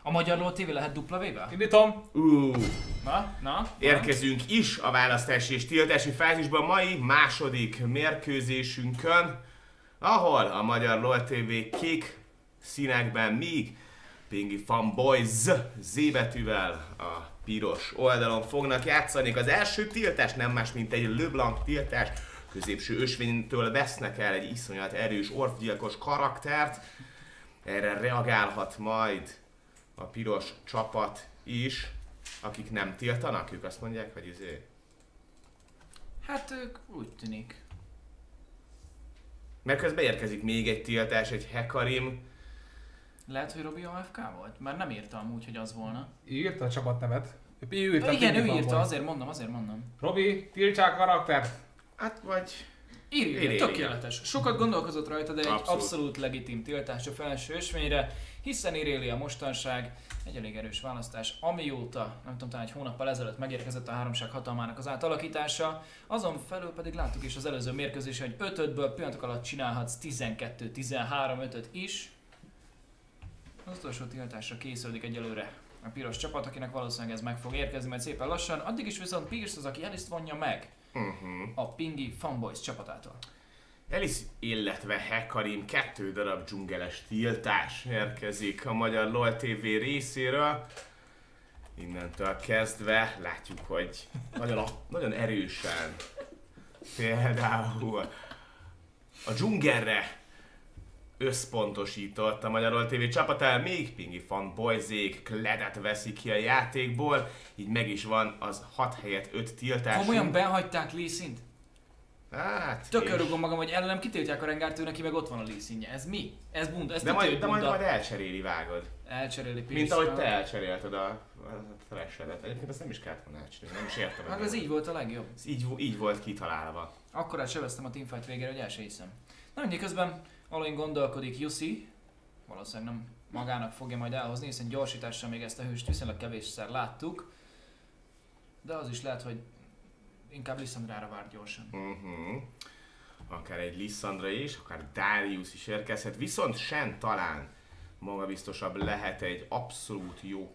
A Magyar LOL TV lehet W-vel? Indítom! Na? Érkezünk is a választási és tiltási fázisban mai második mérkőzésünkön, ahol a Magyar LOL TV kék színekben, míg Pingy Fanboys Z betűvel a piros oldalon fognak játszani. Az első tiltás nem más, mint egy LeBlanc tiltás. Középső ösvénytől vesznek el egy iszonyat erős orvgyilkos karaktert. Erre reagálhat majd a piros csapat is, akik nem tiltanak, ők azt mondják, hogy izé. Hát ők úgy tűnik. Mert közben érkezik még egy tiltás, egy Hecarim. Lehet, hogy Robi AFK volt? Mert nem írta amúgy, hogy az volna. Írta a csapatnevet. Igen, ő írta, azért mondom. Robi, tiltsák karaktert! Hát vagy... Írja, tökéletes. Sokat gondolkozott rajta, de egy Abszolút. abszolút legitim tiltás a felső ösvényre, hiszen Irelia mostanság egy elég erős választás, amióta, nem tudom, talán egy hónappal ezelőtt megérkezett a háromság hatalmának az átalakítása, azon felül pedig láttuk is az előző mérkőzésen, hogy 5-5-ből pillanatok alatt csinálhatsz 12-13-5-öt is. Az utolsó tiltásra készüldik egyelőre a piros csapat, akinek valószínűleg ez meg fog érkezni majd szépen lassan, addig is viszont Pierce az, aki Alice-t vonja meg a Pingy Fanboys csapatától. Alice, illetve Hecarim 2 darab dzsungeles tiltás érkezik a Magyar LOL TV részéről. Innentől kezdve látjuk, hogy nagyon erősen például a dzsungelre összpontosított a Magyar LOL TV csapata, még Pingy Fanboysék Kledet veszik ki a játékból, így meg is van az 6 helyett 5 tiltás. Komolyan behagyták Lee Sin-t? Hát, Tökörrugom magam, hogy ellenem kitiltják a Rengárt, ő neki meg ott van a Lee Sin-je. Ez mi? Ez bunda, ez de majd elcseréli, vágod. Elcseréli Pierce. Mint ahogy te elcserélted a Thresh-edet. Egyébként ezt nem is kellett volna elcserélni, nem is értem. Hát ez így volt a legjobb. Ez így volt kitalálva. Akkor sebeztem a teamfight végére, hogy el se hiszem. Na mindig közben valahogy gondolkodik Jussi. Valószínűleg nem magának fogja majd elhozni, hiszen gyorsítással még ezt a hőst viszonylag kevésszer láttuk. De az is lehet, hogy inkább Lissandrára vár gyorsan. Akár egy Lissandra is, akár Darius is érkezhet, viszont Shen talán magabiztosabb lehet, egy abszolút jó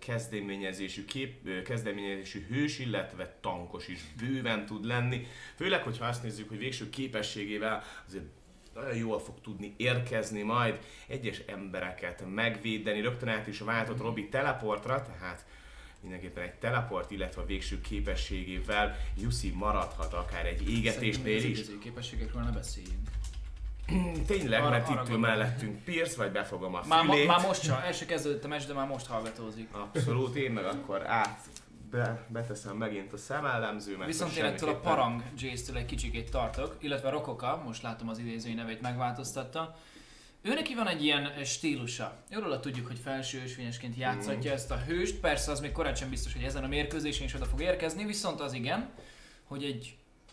kezdeményezésű hős, illetve tankos is bőven tud lenni. Főleg, hogyha azt nézzük, hogy végső képességével azért nagyon jól fog tudni érkezni majd, egyes embereket megvédeni. Rögtön át is váltott Robi teleportra, tehát mindenképpen egy teleport, illetve a végső képességével Jussi maradhat akár egy égetésnél is. Az képességekről ne beszéljünk. Tényleg, mert itt ül mellettünk Pierce, vagy befogom a fülét. Már most sem, el se kezdődött a meccs, de már most hallgatózik. Abszolút, én meg akkor beteszem megint a szemellemzőmet. Viszont én ettől a parang Jace-től egy kicsikét tartok, illetve Rokoka, most látom az idézői nevét megváltoztatta. Ő neki van egy ilyen stílusa. Őről tudjuk, hogy felső ösvényesként játszatja ezt a hőst, persze az még korán sem biztos, hogy ezen a mérkőzésen is oda fog érkezni, viszont az igen, hogy egy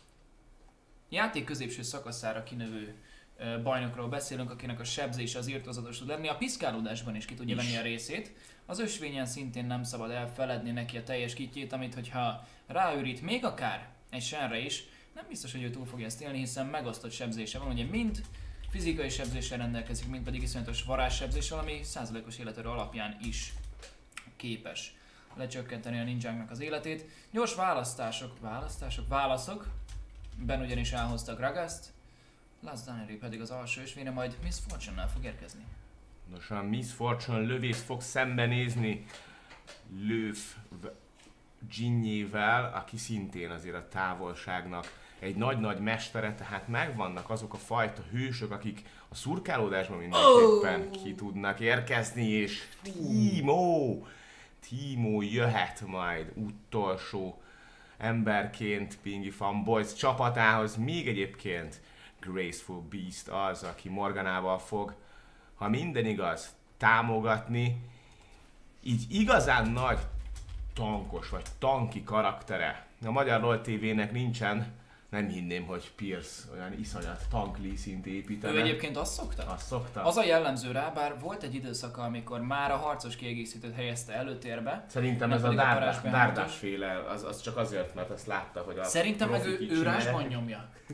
játék középső szakaszára kinövő bajnokról beszélünk, akinek a sebzése az irtózatos tud lenni, a piszkálódásban is ki tudja venni a részét. Az ösvényen szintén nem szabad elfeledni neki a teljes kitjét, amit hogyha ráürít még akár egy Shenre is, nem biztos, hogy ő túl fogja ezt élni, hiszen megosztott sebzése van, ugye mind fizikai sebzéssel rendelkezik, mint pedig iszonyatos varázssebzéssel, ami százalékos életerő alapján is képes lecsökkenteni a ninjáknak az életét. Gyors válaszok. Ben ugyanis elhoztak Ragaszt, Last Daneri pedig az alsó ösvényre, majd Miss Fortune-nál fog érkezni. Nos, a Miss Fortune lövést fog szembenézni Löw Jinnyével, aki szintén azért a távolságnak egy nagy-nagy mestere, tehát megvannak azok a fajta hősök, akik a szurkálódásban mindenképpen ki tudnak érkezni, és Timo jöhet majd utolsó emberként Pingy Fanboys csapatához, míg egyébként Graceful Beast az, aki Morganával fog, ha minden igaz, támogatni. Így igazán nagy tankos vagy tanki karaktere a Magyar LOL TV-nek nincsen. Nem hinném, hogy Pierce olyan iszonyat tank Lee Sin-t építene. Ő egyébként azt szokta? Az a jellemző rá, bár volt egy időszaka, amikor már a harcos kiegészítőt helyezte előtérbe. Szerintem ez a Dárdás féle, az csak azért, mert azt látta, hogy a szerintem meg ő rásban nyomja.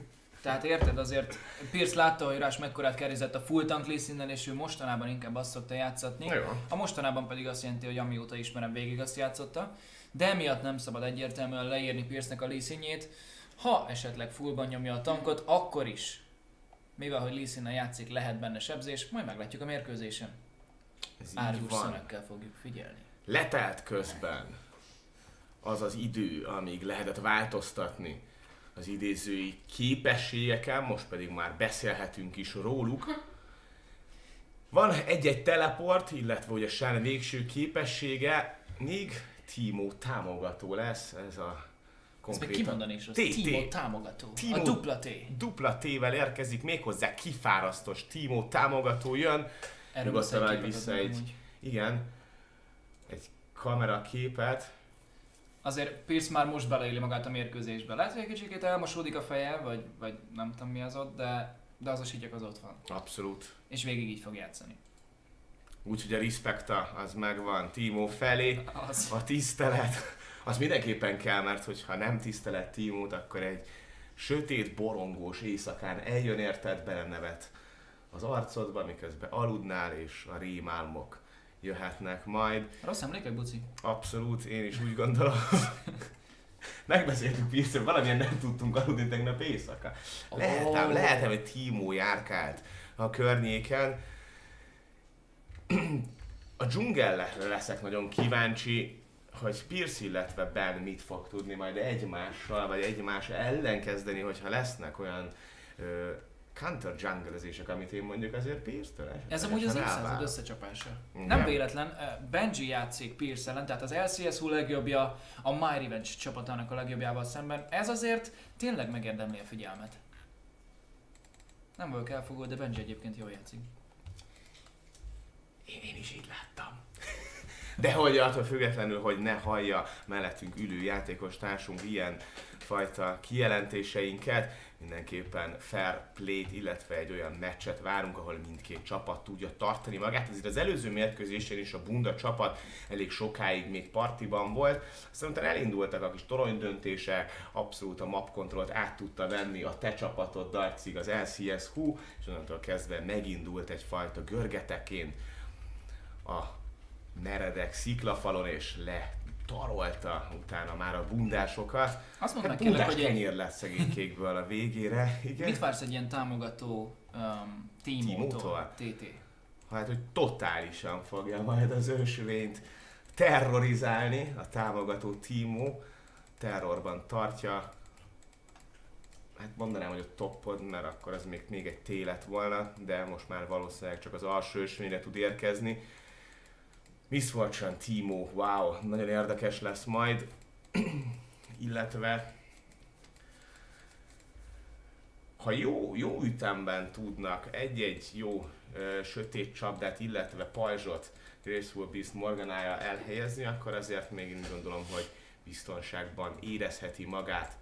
Tehát érted, azért Pierce látta, hogy Rush mekkorát kerizett a full tank Lee Sin-nel, és ő mostanában inkább azt szokta játszatni. A mostanában pedig azt jelenti, hogy amióta ismerem, végig azt játszotta. De emiatt nem szabad egyértelműen leírni Pierce-nek a Lee Sin-jét. Ha esetleg fullban nyomja a tankot, akkor is, mivel hogy Lee Sin-nel játszik, lehet benne sebzés, majd meglátjuk a mérkőzésen. Árgus szemekkel fogjuk figyelni. Letelt közben az az idő, amíg lehetett változtatni az idézői képességeken, most pedig már beszélhetünk is róluk. Van egy-egy teleport, illetve ugye Shen végső képessége, még Teemo támogató lesz, ez a konkrétan... Ezt meg kimondani is, az Teemo támogató, a dupla T. Dupla T-vel érkezik, méghozzá kifárasztos Teemo támogató jön. Nyugodtan vissza egy, igen, egy kameraképet. Azért Pierce már most beleéli magát a mérkőzésbe. Lehet, hogy egy kicsit elmosódik a feje, vagy nem tudom mi az ott, de az a sityek az ott van. Abszolút. És végig így fog játszani. Úgyhogy a respekta az megvan Teemo felé, a tisztelet, az mindenképpen kell, mert hogyha nem tisztelet Teemót, akkor egy sötét, borongós éjszakán eljön érted, belenevet az arcodba, miközben aludnál, és a rémálmok jöhetnek majd. Rossz emlékek, Buci? Abszolút, én is úgy gondolom. Megbeszéltük vissza, hogy valamilyen nem tudtunk aludni tegnap éjszaka. Lehetem, hogy Teemo járkált a környéken. A dzsungelre leszek nagyon kíváncsi, hogy Pierce, illetve Ben mit fog tudni majd egymással, vagy egymás ellen kezdeni, hogyha lesznek olyan counter junglezések, amit én mondjuk azért Pierce-től. Ez amúgy az évszázad összecsapása. Nem véletlen, Benji játszik Pierce ellen, tehát az LCSU legjobbja, a My Revenge csapatának a legjobbjával szemben. Ez azért tényleg megérdemli a figyelmet. Nem vagyok elfogó, de Benji egyébként jól játszik. Én is így láttam. De hogy attól függetlenül, hogy ne hallja mellettünk ülő játékos társunk ilyen fajta kijelentéseinket, mindenképpen fair play-t, illetve egy olyan meccset várunk, ahol mindkét csapat tudja tartani magát. Azért az előző mérkőzésen is a Bunda csapat elég sokáig még partiban volt, aztán utána elindultak a kis toronydöntések, abszolút a map controlt át tudta venni a te csapatod, Darcig, az LCSU, és onnantól kezdve megindult egyfajta görgeteként a meredek sziklafalon, és letarolta utána már a bundásokat. Azt mondom, hát bundás kenyér lett szegénykékből a végére. Igen. Mit vársz egy ilyen támogató Teemótól? TT. Hát, hogy totálisan fogja majd az ősvényt terrorizálni, a támogató Teemo terrorban tartja. Hát mondanám, hogy a toppod, mert akkor az még egy T lett volna, de most már valószínűleg csak az alsó ösvényre tud érkezni. Miss Fortune, Teemo, wow, nagyon érdekes lesz majd, illetve ha jó ütemben tudnak egy-egy jó sötét csapdát, illetve pajzsot Graceful Beast Morganája elhelyezni, akkor azért még én gondolom, hogy biztonságban érezheti magát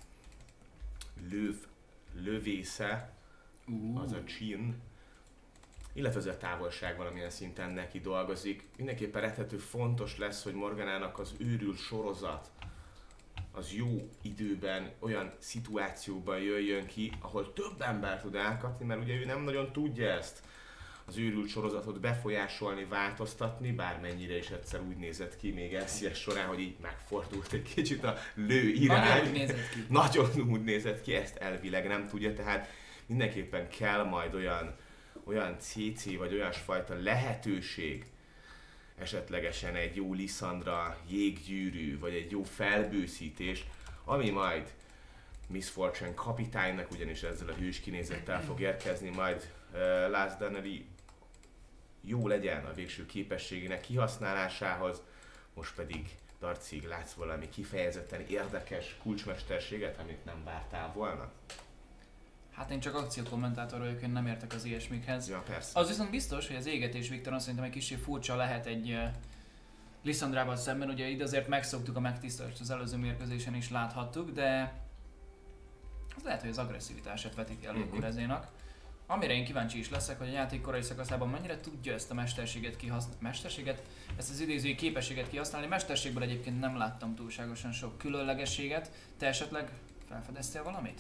lövésze, az a Chin, illetve az a távolság valamilyen szinten neki dolgozik. Mindenképpen rettető fontos lesz, hogy Morganának az őrült sorozat az jó időben, olyan szituációban jöjjön ki, ahol több ember tud elkapni, mert ugye ő nem nagyon tudja ezt az őrült sorozatot befolyásolni, változtatni, bármennyire is egyszer úgy nézett ki még LCS során, hogy így megfordult egy kicsit a lő irány. Nagyon úgy nézett ki, ezt elvileg nem tudja, tehát mindenképpen kell majd olyan CC vagy olyasfajta lehetőség, esetlegesen egy jó Lissandra jéggyűrű, vagy egy jó felbőszítés, ami majd Miss Fortune kapitánynak, ugyanis ezzel a hős kinézettel fog érkezni, majd Last Dannery jó legyen a végső képességének kihasználásához, most pedig Darcig látsz valami kifejezetten érdekes kulcsmesterséget, amit nem vártál volna? Hát én csak akciókommentátor vagyok, én nem értek az ilyesmikhez. Ja, persze. Az viszont biztos, hogy az égetés Viktor azt szerintem egy kicsit furcsa lehet egy Lissandrával szemben, ugye itt azért megszoktuk a megtisztulást, az előző mérkőzésen is láthattuk, de az lehet, hogy az agresszivitását vetíti elő Kurezénak. Amire én kíváncsi is leszek, hogy a játék korai szakaszában mennyire tudja ezt a mesterséget kihasználni, ezt az idézői képességet kihasználni. Mesterségből egyébként nem láttam túlságosan sok különlegességet. Te esetleg felfedeztél valamit?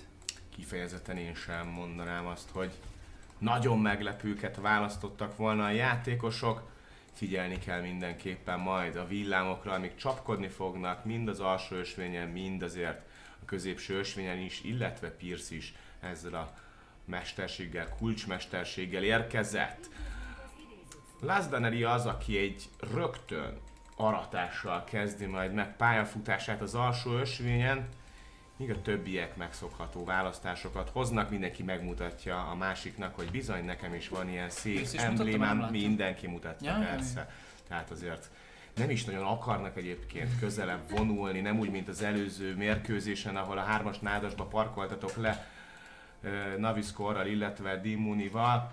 kifejezetten én sem mondanám azt, hogy nagyon meglepőket választottak volna a játékosok. Figyelni kell mindenképpen majd a villámokra, amik csapkodni fognak, mind az alsó ösvényen, mind azért a középső ösvényen is, illetve Pierce is ezzel a mesterséggel, kulcsmesterséggel érkezett. Lazdaneri az, aki egy rögtön aratással kezdi majd meg pályafutását az alsó ösvényen, míg a többiek megszokható választásokat hoznak, mindenki megmutatja a másiknak, hogy bizony nekem is van ilyen szép emblémám, mindenki mutatja, persze. Tehát azért nem is nagyon akarnak egyébként közelebb vonulni, nem úgy, mint az előző mérkőzésen, ahol a 3-as nádasba parkoltatok le Naviscorral, illetve Dimunival.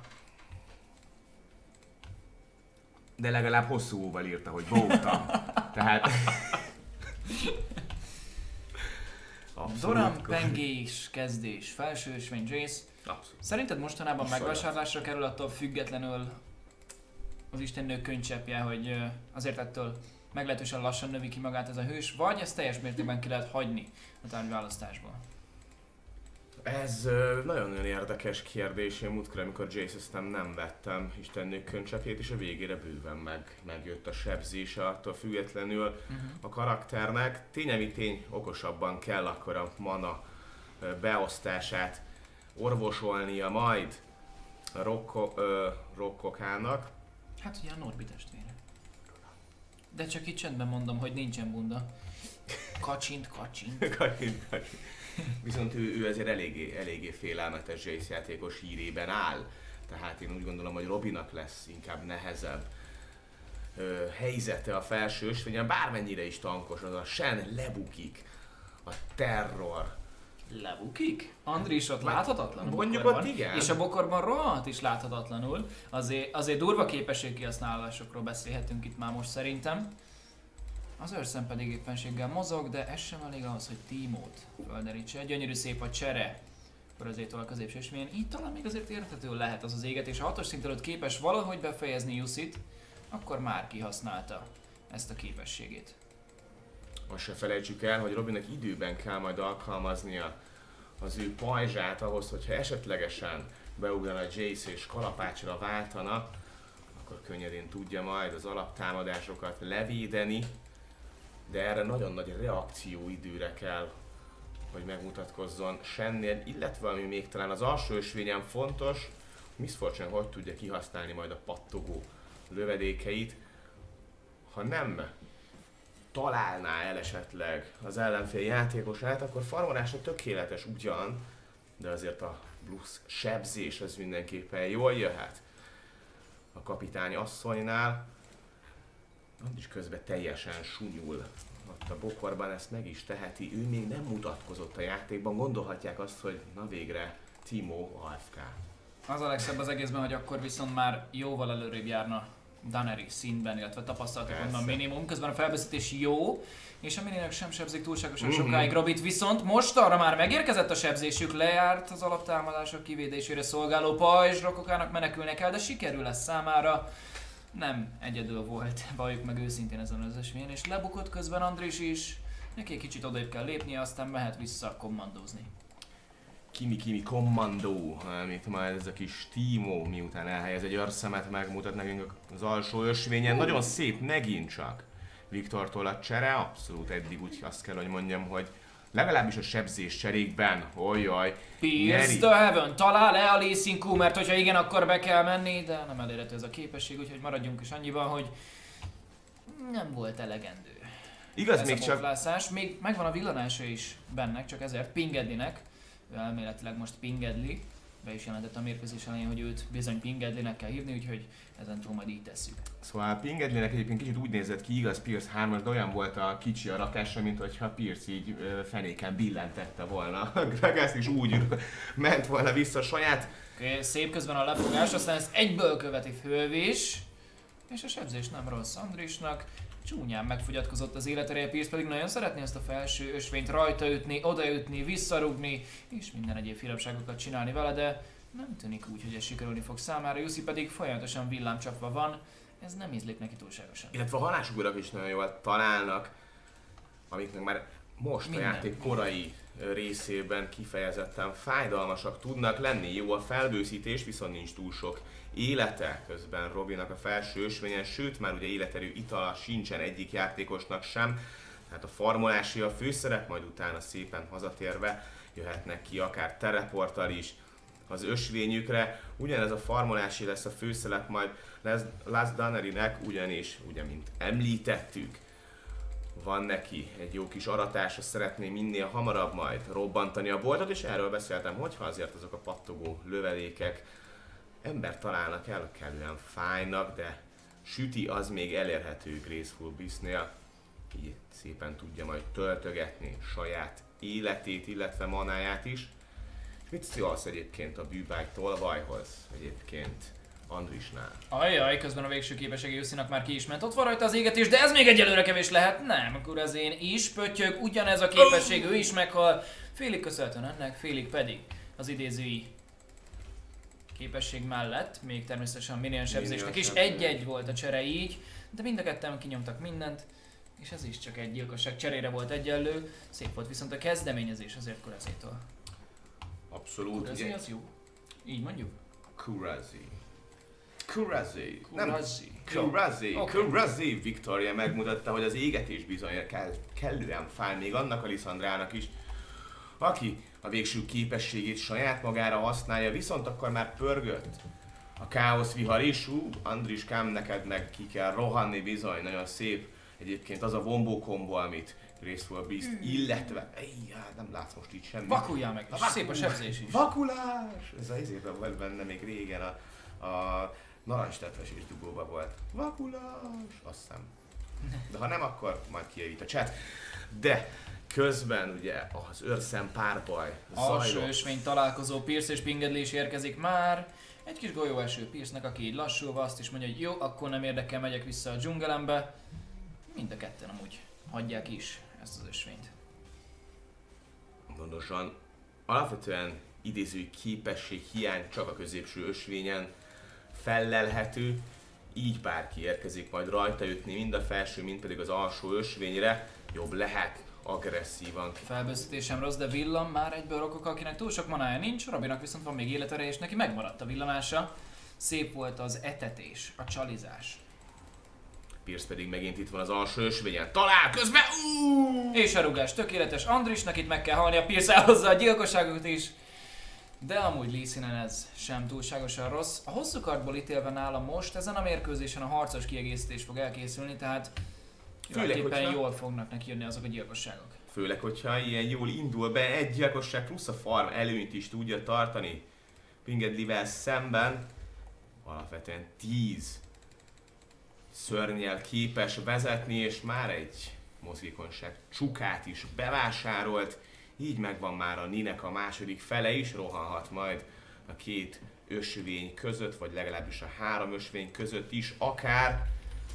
De legalább hosszú óval írta, hogy voltam. Tehát... Doran, Pengés, kezdés, felső ösvény, Jace. Abszolút. Szerinted mostanában megvásárlásra kerül attól függetlenül az istennők könycseppje, hogy azért ettől meglehetősen lassan növi ki magát ez a hős, vagy ezt teljes mértékben ki lehet hagyni a tárgyválasztásból? Ez nagyon-nagyon érdekes kérdés. Én múltkor, amikor Jace-eztem, nem vettem istennők könycsepjét, és a végére bőven megjött a sebzése attól függetlenül a karakternek. Tény, tény, okosabban kell akkor a mana beosztását orvosolnia majd a Rokkokának. Hát ugye a Norbi testvére. De csak itt csendben mondom, hogy nincsen bunda. Kacsint. Viszont ő azért eléggé félelmetes Jace játékos hírében áll. Tehát én úgy gondolom, hogy Robinak lesz inkább nehezebb helyzete a felső ösvényen, bármennyire is tankos, az a Shen lebukik, a terror. Lebukik? Andris ott láthatatlan. Mondjuk ott igen. És a bokorban rohadt is láthatatlanul. Azért durva képességkihasználásokról beszélhetünk itt már most szerintem. Az őrszem pedig éppenséggel mozog, de ez sem elég ahhoz, hogy Tímót földerítse. Gyönyörű szép a csere Körözétől a középső ösvényen. Így talán még azért érthető lehet az égetés. Ha 6-os szint előtt képes valahogy befejezni Jussit, akkor már kihasználta ezt a képességét. Azt se felejtsük el, hogy Robinnak időben kell majd alkalmaznia az ő pajzsát ahhoz, hogyha esetlegesen beugrana Jace és kalapácsra váltana, akkor könnyedén tudja majd az alaptámadásokat levédeni, de erre nagyon nagy reakcióidőre kell, hogy megmutatkozzon Shennél, illetve ami még talán az alsó ösvényen fontos, Miss Fortune hogy tudja kihasználni majd a pattogó lövedékeit. Ha nem találná el esetleg az ellenfél játékosát, akkor farmolásra tökéletes ugyan, de azért a plusz sebzés az mindenképpen jól jöhet a kapitány asszonynál. Andis közben teljesen sunyul ott a bokorban, ezt meg is teheti, ő még nem mutatkozott a játékban, gondolhatják azt, hogy na végre Timo AFK. Az a legszebb az egészben, hogy akkor viszont már jóval előrébb járna Daneri színben, illetve tapasztalatok onnan minimum. Közben a felbeszítés jó, és a mininek sem sebzik túlságosan sokáig Robit, viszont most arra már megérkezett a sebzésük, lejárt az alaptámadások kivédésére szolgáló pajzs, Rokkokának menekülnie kell, de sikerül lesz számára. Nem egyedül volt, valljuk meg őszintén ezen az ösvényen, és lebukott közben Andris is. Neki egy kicsit odébb kell lépnie, aztán mehet vissza kommandózni. Kimi kommandó, amit majd ez a kis Timo miután elhelyez egy őrszemet megmutat nekünk az alsó ösvényen. Nagyon szép megint csak Viktortól a csere, abszolút eddig úgy azt kell, hogy mondjam, hogy legalábbis a sebzés cserékben, ojjaj, Pierce the Heaven, talál-e a Lee Sin-Ku, mert hogyha igen, akkor be kell menni, de nem elérhető ez a képesség, úgyhogy maradjunk is annyiban, hogy nem volt elegendő. Igaz, ez még a csak... botlászás. Még megvan a villanása is bennek, csak ezért Pingedlinek, ő elméletileg most Pingedli, be is jelentett a mérkőzés elején, hogy őt bizony Pingedlinek kell hívni, úgyhogy ezentúl majd így tesszük. Szóval Pingedlinek egyébként kicsit úgy nézett ki, igaz, Pierce 3-as, de olyan volt a kicsi a rakása, mint hogyha Pierce így fenéken billentette volna. Gragas is úgy ment volna vissza saját. Okay, szép közben a lefogás, aztán ezt egyből követi fölvés, és a sebzés nem rossz Andrisnak. Csúnyán megfogyatkozott az életereje, Pierce pedig nagyon szeretné ezt a felső ösvényt rajta ütni, odaütni, visszarugni, és minden egyéb finomságokat csinálni vele, de nem tűnik úgy, hogy ez sikerülni fog számára. Jussi pedig folyamatosan villámcsapva van, ez nem ízlik neki túlságosan. Illetve a halásugrak is nagyon jól találnak, amik meg már most a játék korai részében kifejezetten fájdalmasak tudnak lenni. Jó a felbőszítés, viszont nincs túl sok élete közben Robinak a felső ösvényen, sőt már ugye életerő itala sincsen egyik játékosnak sem. Tehát a farmolási a főszerep, majd utána szépen hazatérve jöhetnek ki akár teleporttal is az ösvényükre. Ugyanez a farmolási lesz a főszerep majd Last Dunnerynek, ugyanis, ugye mint említettük, van neki egy jó kis aratása, szeretné minél hamarabb majd robbantani a boltot, és erről beszéltem, hogyha azért azok a pattogó lövedékek ember találnak el, kellően fájnak, de süti az még elérhető Graceful Beastnél, így szépen tudja majd töltögetni saját életét, illetve manáját is. És mit szólsz egyébként a bűbáj tolvajhoz egyébként Andrisnál? Ajjaj, közben a végső képessége Jussinak már ki is ment. Ott van rajta az égetés, de ez még egyelőre kevés lehet. Nem, akkor az én is pöttyög, ugyanez a képesség, ő is meghal. Félig köszönhetően ennek, félig pedig az idézői képesség mellett, még természetesen minion sebzésnek is. Egy-egy volt a csere így, de mind a ketten kinyomtak mindent. És ez is csak egy gyilkosság cserére volt egyenlő. Szép volt viszont a kezdeményezés azért Kurazétól. Abszolút. Kurazi az jó? Így mondjuk? Kurazi. Victoria megmutatta, hogy az égetés bizony kellően fáj még annak a Lissandrának is, aki a végső képességét saját magára használja, viszont akkor már pörgött a káosz vihar is. Andriskám, neked meg ki kell rohanni bizony, nagyon szép. Egyébként az a vombó kombo, amit Graceful Beast, illetve... nem látsz most így semmit. Vakuljál meg, és szép a sebzés is. Vakulás! Ez az izében volt benne még régen a narancstetvesés dugóban volt. Vakulás! Azt hiszem. De ha nem, akkor majd kijavít a chat. De közben ugye az őrszem párbaj Alsó zajlott. ösvény találkozó, Pierce és Pingedli is érkezik már. Egy kis golyóeső Pierce-nek, aki így lassulva azt is mondja, hogy jó, akkor nem érdekel, megyek vissza a dzsungelembe. Mind a ketten amúgy hagyják is ezt az ösvényt. Pontosan. Alapvetően idézői képesség hiány csak a középső ösvényen fellelhető, így bárki érkezik majd rajta jutni, mind a felső, mind pedig az alsó ösvényre, jobb lehet agresszívan. Felbőszítésem rossz, de villan már egyből rokok, akinek túl sok manája nincs, Robinak viszont van még életere, és neki megmaradt a villanása. Szép volt az etetés, a csalizás. Pierce pedig megint itt van az alsó ösvényen, talál közben! És a rugás tökéletes, Andrisnak itt meg kell halni, a Pierce elhozza a gyilkosságot is. De amúgy Lee Sinen ez sem túlságosan rossz. A hosszú kartból ítélve nála most ezen a mérkőzésen a harcos kiegészítés fog elkészülni, tehát főleg, jól fognak neki jönni azok a gyilkosságok. Főleg, hogyha ilyen jól indul be, egy gyilkosság plusz a farm előnyt is tudja tartani Pingedlivel szemben. Alapvetően 10 szörnyel képes vezetni, és már egy mozgékonyság csukát is bevásárolt. Így megvan már a Ninek a második fele is, rohanhat majd a két ösvény között, vagy legalábbis a 3 ösvény között is akár.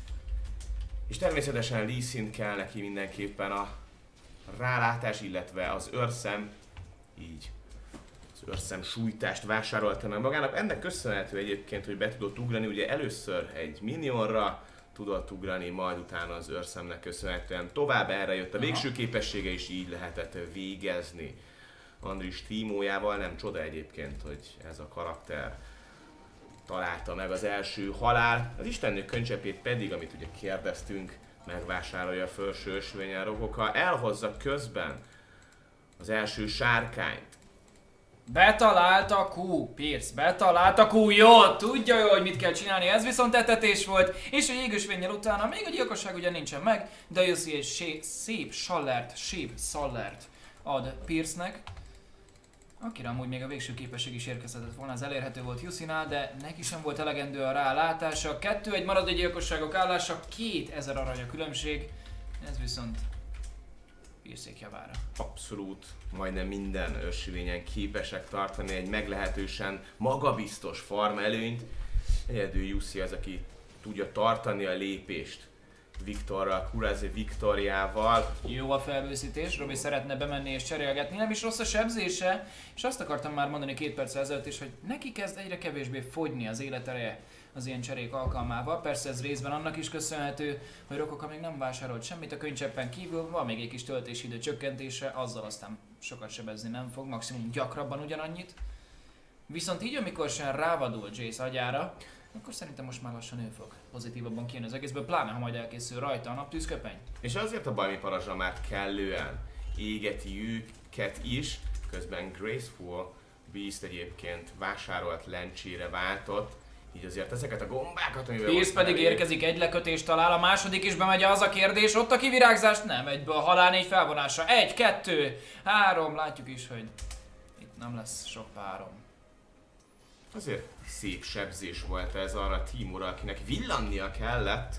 És természetesen Lee Sin kell neki mindenképpen a rálátás, illetve az őrszem, így az őrszem sújtást vásárolta meg magának. Ennek köszönhető egyébként, hogy be tudott ugrani, ugye először egy minionra tudott ugrani, majd utána az őrszemnek köszönhetően tovább erre jött a végső képessége, és így lehetett végezni Andris tímójával. Nem csoda egyébként, hogy ez a karakter találta meg az első halál. Az Istennő könycsepét pedig, amit ugye kérdeztünk, megvásárolja a felső ösvényen rokoka, elhozza közben az első sárkányt. Betalált a Q, Pierce, betalált a Q, jó, tudja jó, hogy mit kell csinálni, ez viszont etetés volt, és a jégösvénnyel utána még a gyilkosság ugye nincsen meg, de Jussi egy szép szallert ad Pierce-nek, akire amúgy még a végső képesség is érkezhetett volna, az elérhető volt Jussinál, de neki sem volt elegendő a rálátása, 2-1 maradó gyilkosságok állása, 2000 arany a különbség, ez viszont Pierce-ék javára. Abszolút, majdnem minden ösvényen képesek tartani egy meglehetősen magabiztos farm előnyt. Egyedül Jussi az, aki tudja tartani a lépést Viktorral, Kurazi Viktoriával. Jó a felbőszítés, Robi szeretne bemenni és cserélgetni, nem is rossz a sebzése, és azt akartam már mondani 2 perccel ezelőtt is, hogy neki kezd egyre kevésbé fogyni az életereje az ilyen cserék alkalmával. Persze ez részben annak is köszönhető, hogy Rokoka még nem vásárolt semmit a könycseppen kívül, van még egy kis töltési idő csökkentése, azzal aztán sokat sebezni nem fog, maximum gyakrabban ugyanannyit. Viszont így, amikor sem rávadul Jace agyára, akkor szerintem most már lassan ő fog pozitívabban kijönni az egészből, pláne ha majd elkészül rajta a naptűzköpeny. És azért a bajmi parazsa már kellően égeti őket is, közben Graceful Beast egyébként vásárolt lencsére váltott, így azért ezeket a gombákat, amivel Pierce pedig érkezik, egy lekötést talál, a második is bemegy, az a kérdés, ott a kivirágzás, nem, egyből halál 4 felvonása, 1, 2, 3, látjuk is, hogy itt nem lesz sok párom. Azért szép sebzés volt ez arra a Timurra, akinek villannia kellett,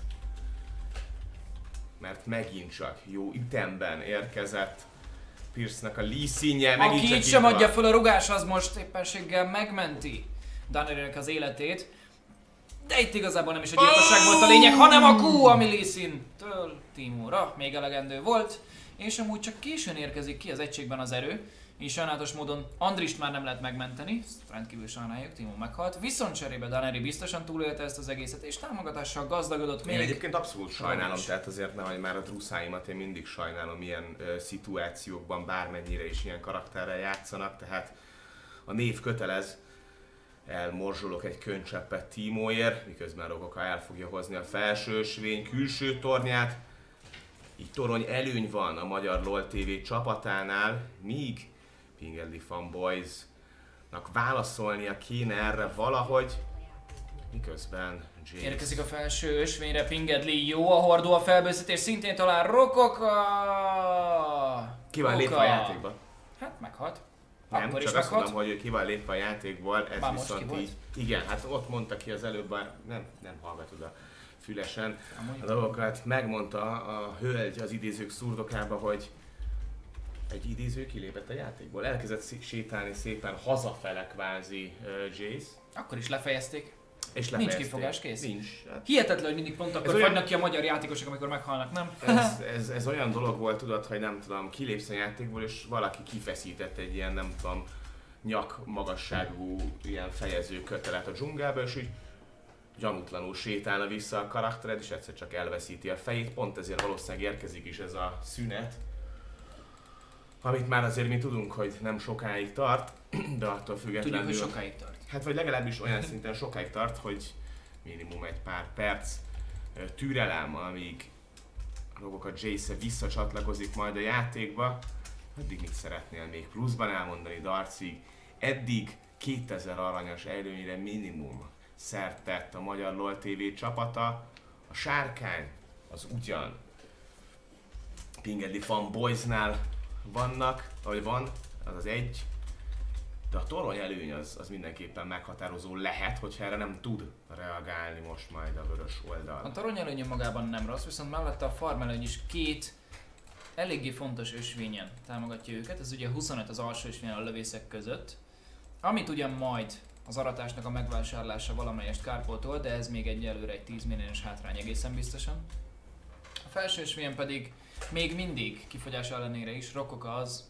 mert megint csak jó ütemben érkezett Pierce-nek a Lee Sin-je, megint aki csak itt sem van. adja fel a rugás, az most éppenséggel megmenti Daenerysnek az életét. De itt igazából nem is a gyilkosság volt a lényeg, hanem a Q, ami Lee Sin-től Timurra még elegendő volt. És amúgy csak későn érkezik ki az egységben az erő, és sajnálatos módon Andrist már nem lehet megmenteni, ezt rendkívül sajnáljuk, Timur meghalt. Viszont cserébe Daenerys biztosan túlélte ezt az egészet, és támogatással gazdagodott még. Én egyébként abszolút sajnálom, is. tehát azért nehogy már a druszáimat én mindig sajnálom ilyen szituációkban, bármennyire is ilyen karakterrel játszanak, tehát a név kötelez. Elmorzsolok egy könycseppet Tímóért, miközben Rokoka el fogja hozni a felső ösvény külső tornyát. Így torony előny van a magyar LOL TV csapatánál, míg Pingelli Fanboysnak válaszolnia kéne erre valahogy, miközben Jace... Érkezik a felső ösvényre, Pingedli jó, a hordó a felbőszítés, szintén talál Rokoka! Ki van lépve a játékba? Hát meghalt. Nem, Akkor is csak azt meghalt. mondom, hogy ki van lépve a játékból, ez Már most viszont ki így... Igen, hát ott mondta ki az előbb, nem hallgatod a fülesen a dolgokat. Megmondta a hölgy az idézők szurdokába, hogy egy idéző kilépett a játékból. Elkezdett sétálni szépen hazafele kvázi Jace. Akkor is lefejezték. És Nincs kifogás, kész? Nincs. Hát Hihetetlen, hogy mindig pont akkor olyan- fagynak ki a magyar játékosok, amikor meghalnak, nem? ez olyan dolog volt, tudod, hogy nem tudom, kilépsz a játékból, és valaki kifeszített egy ilyen, nem tudom, nyak magasságú ilyen fejező kötelet a dzsungelbe, és úgy gyanútlanul sétálna vissza a karaktered, és egyszer csak elveszíti a fejét. Pont ezért valószínűleg érkezik is ez a szünet, amit már azért mi tudunk, hogy nem sokáig tart, de attól függetlenül... Tudjuk, hogy sokáig tart. Hát vagy legalábbis olyan szinten sokáig tart, hogy minimum egy pár perc türelem, amíg Rokoka Jace visszacsatlakozik majd a játékba. Addig mit szeretnél még pluszban elmondani, Darcy? Eddig 2000 aranyas előnyre minimum szert tett a magyar LOL TV csapata. A sárkány az ugyan Pingelli Fanboysnál vannak, vagy van, az az egy. De a torony előny az mindenképpen meghatározó lehet, hogyha erre nem tud reagálni most majd a vörös oldal. A torony előny magában nem rossz, viszont mellette a farm előny is két eléggé fontos ösvényen támogatja őket. Ez ugye 25 az alsó ösvényen a lövészek között. Amit ugyan majd az aratásnak a megvásárlása valamelyest kárpótol, de ez még egyelőre egy 10 milliós hátrány egészen biztosan. A felső ösvényen pedig még mindig kifogyás ellenére is Rokoka az,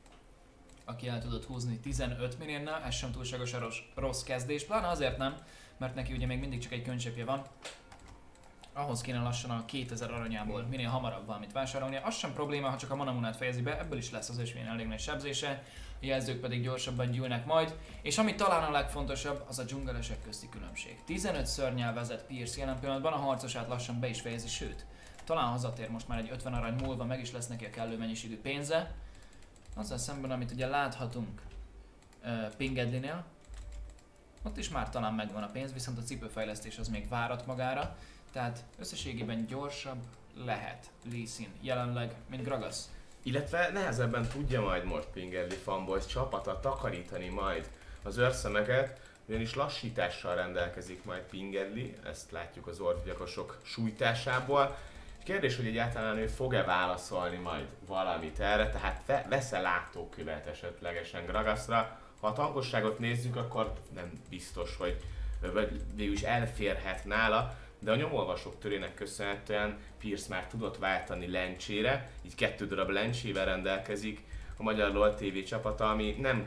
aki el tudott húzni 15 milliónál, ez sem túlságosan rossz kezdés, pláne azért nem, mert neki ugye még mindig csak egy könycsepje van. Ahhoz kéne lassan a 2000 aranyából minél hamarabb valamit vásárolnia, az sem probléma, ha csak a manamunát fejezi be, ebből is lesz az ösvény elég nagy sebzése, a jelzők pedig gyorsabban gyűlnek majd, és ami talán a legfontosabb, az a dzsungelesek közti különbség. 15 szörnyel vezet Pierce jelen pillanatban, a harcosát lassan be is fejezi, sőt, talán hazatér most már egy 50 arany múlva, meg is lesz neki a kellő mennyiségű pénze. Azzal szemben, amit ugye láthatunk Pingedlinél, ott is már talán megvan a pénz, viszont a cipőfejlesztés az még várat magára, tehát összességében gyorsabb lehet Lee Sin jelenleg, mint Gragas. Illetve nehezebben tudja majd most Pingelli Fanboys csapata takarítani majd az őrszemeket, ugyanis lassítással rendelkezik majd Pingelli, ezt látjuk az orvgyakosok sújtásából. Kérdés, hogy egyáltalán ő fog-e válaszolni majd valamit erre, tehát vesz-e látókövet esetlegesen Gragasra. Ha a tankosságot nézzük, akkor nem biztos, hogy végül is elférhet nála, de a nyomolvasók törének köszönhetően Pierce már tudott váltani lencsére, így 2 darab lencsével rendelkezik a magyar LOL TV csapata, ami nem csak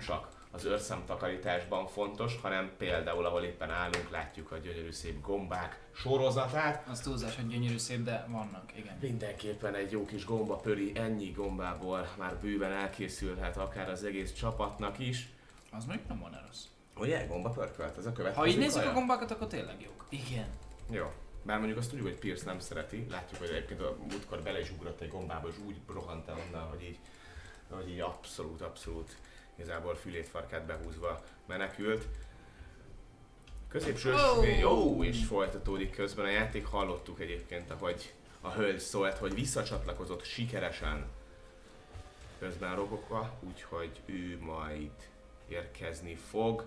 az őrszemtakarításban fontos, hanem például, ahol éppen állunk, látjuk a gyönyörű szép gombák sorozatát. Az túlzás, hogy gyönyörű szép, de vannak, igen. Mindenképpen egy jó kis gombapöri, ennyi gombából már bőven elkészülhet akár az egész csapatnak is. Az mondjuk nem van rossz. Ugye, gombapörkölt? Ez a következő. Ha így nézzük kaja? a gombákat, akkor tényleg jók. Igen. Jó. Bár mondjuk azt tudjuk, hogy Pierce nem szereti. Látjuk, hogy egyébként a múltkor bele is ugrott egy gombába, és úgy rohant el onnan, hogy így abszolút igazából fülét farkát behúzva menekült. Középső jó, és folytatódik közben a játék. Hallottuk egyébként, ahogy a hölgy szólt, hogy visszacsatlakozott sikeresen közben Rokoka, úgyhogy ő majd érkezni fog.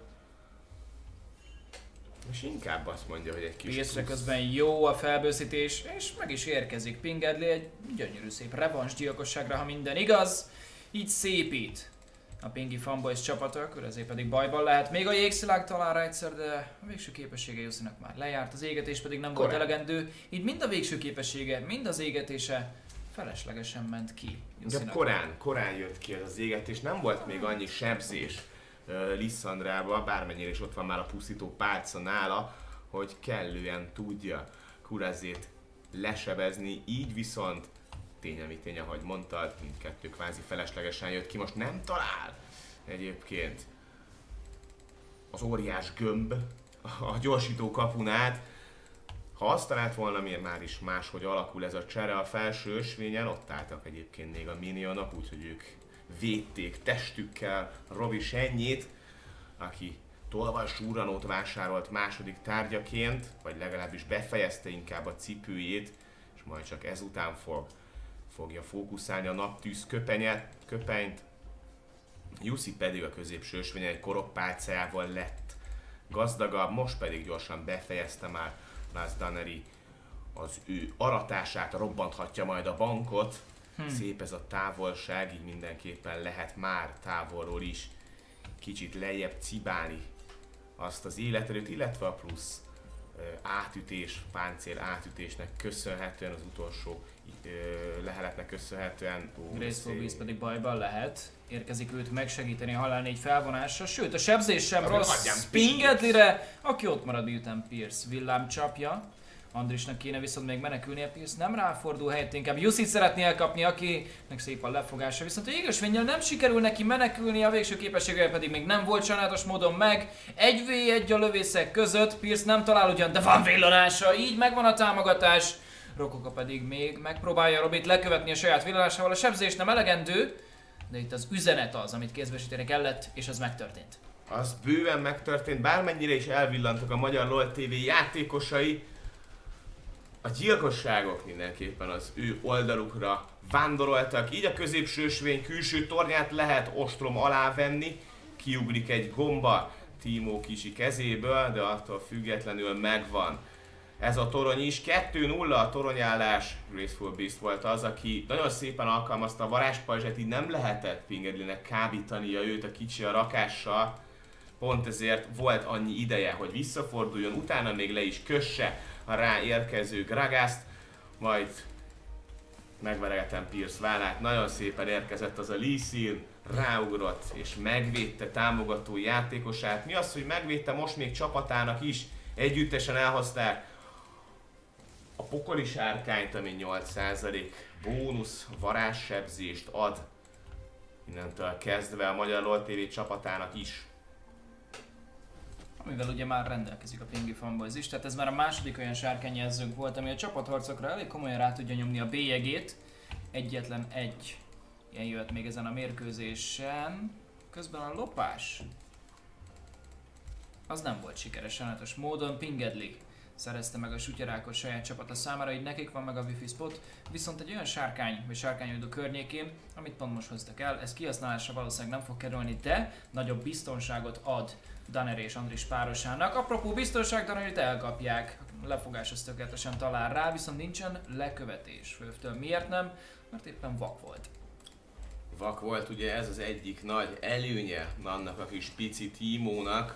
És inkább azt mondja, hogy egy kis Pierce közben jó a felbőszítés, és meg is érkezik Pingedli egy gyönyörű szép revansgyilkosságra, ha minden igaz. Így szépít a Pingy Fanboys csapata, ezért pedig bajban lehet. Még a jégszilág talál rá egyszer, de a végső képessége Jussinak már lejárt, az égetés pedig nem volt elegendő. Így mind a végső képessége, mind az égetése feleslegesen ment ki. De korán jött ki ez az égetés, nem volt még annyi sebzés Lissandrába, bármennyire is ott van már a pusztító pálca nála, hogy kellően tudja Kurazét lesebezni, így viszont tény, ahogy mondtad, mindkettő kvázi feleslegesen jött ki, most nem talál egyébként az óriás gömb a gyorsító kapunát. Ha azt talált volna, miért már is máshogy alakul ez a csere a felső ösvényen, ott álltak egyébként még a minionok, úgyhogy ők védték testükkel Rovi Sennyét, aki tolvas úranót vásárolt második tárgyaként, vagy legalábbis befejezte inkább a cipőjét, és majd csak ezután fogja fókuszálni a naptűz köpenyt. Jussi pedig a középső ösvényen egy koroppálcájával lett gazdagabb, most pedig gyorsan befejezte már Lars Daneri az ő aratását, robbanthatja majd a bankot. Szép ez a távolság, így mindenképpen lehet már távolról is kicsit lejjebb cibálni azt az életerőt, illetve a plusz átütés, páncél átütésnek köszönhetően, az utolsó leheletnek köszönhetően. Graceful Beast pedig bajban lehet. Érkezik őt megsegíteni a halál 4 felvonásra, sőt a sebzés sem rossz Pingedlire, aki ott marad, miután Pierce villám csapja. Andrisnak kéne viszont még menekülnie, Pierce nem ráfordul, helyett inkább Jussit szeretné elkapni, akinek szép a lefogása. Viszont a jégesvénnyel nem sikerül neki menekülni, a végső képessége pedig még nem volt sajnálatos módon meg. 1v1 a lövészek között, Pierce nem talál ugyan, de van villanása, így megvan a támogatás. Rokoka pedig még megpróbálja Robit lekövetni a saját villanásával, a sebzés nem elegendő, de itt az üzenet az, amit kézbesíteni kellett, és az megtörtént. Az bőven megtörtént, bármennyire is elvillantak a magyar LOL TV játékosai, a gyilkosságok mindenképpen az ő oldalukra vándoroltak, így a középső ösvény külső tornyát lehet ostrom alá venni, kiugrik egy gomba Timo Kisi kezéből, de attól függetlenül megvan ez a torony is. 2-0 a toronyállás, Graceful Beast volt az, aki nagyon szépen alkalmazta a varázspajzsát, így nem lehetett Pingedlinek kábítania őt a kicsi a rakással, pont ezért volt annyi ideje, hogy visszaforduljon, utána még le is kösse a ráérkező Gragaszt, majd megveregetem Pierce vállát, nagyon szépen érkezett az a Lee Sin, ráugrott és megvédte támogató játékosát. Mi az, hogy megvédte, most még csapatának is együttesen elhozták a pokoli sárkányt, ami 8% bónusz varázssebzést ad innentől kezdve a magyar LOL TV csapatának is. Amivel ugye már rendelkezik a Pingy Fanboys is, tehát ez már a második olyan sárkányjelzőnk volt, ami a csapatharcokra elég komolyan rá tudja nyomni a bélyegét. Egyetlen egy ilyen jöhet még ezen a mérkőzésen. Közben a lopás az nem volt sikeres sajnálatos módon. Pingedli szerezte meg a sutyarákot saját csapata számára, így nekik van meg a wifi spot, viszont egy olyan sárkány vagy sárkányüldő környékén, amit pont most hoztak el, ez kihasználásra valószínűleg nem fog kerülni, de nagyobb biztonságot ad Danner és Andris párosának. Apropó biztonság, Dannerit elkapják, a lefogás az tökéletesen talál rá, viszont nincsen lekövetés Fővtől. Miért nem? Mert éppen vak volt. Vak volt, ugye ez az egyik nagy előnye annak a kis pici Timónak.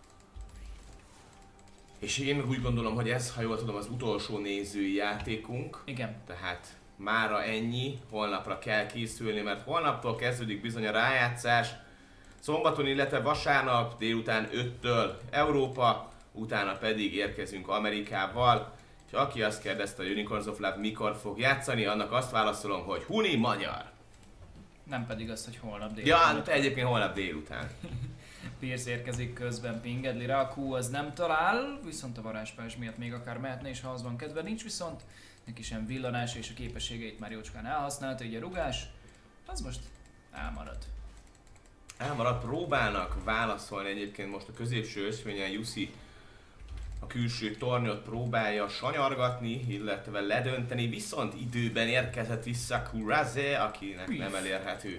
És én úgy gondolom, hogy ez, ha jól tudom, az utolsó nézői játékunk. Igen. Tehát mára ennyi, holnapra kell készülni, mert holnaptól kezdődik bizony a rájátszás. Szombaton, illetve vasárnap délután 5-től Európa, utána pedig érkezünk Amerikával. És aki azt kérdezte, hogy Unicorns of Love mikor fog játszani, annak azt válaszolom, hogy huni magyar. Nem pedig azt, hogy holnap délután. Ja, egyébként holnap délután. Pierce érkezik közben Pingedlire, a Q az nem talál, viszont a varázspás miatt még akár mehetne is, ha az van kedve, nincs viszont. Neki sem villanás és a képességeit már jócskán elhasználta, így a rugás, az most elmarad. Elmaradt, próbálnak válaszolni egyébként most a középső ösvényen Jussi a külső tornyot próbálja sanyargatni, illetve ledönteni, viszont időben érkezett vissza Kuraze, akinek nem elérhető.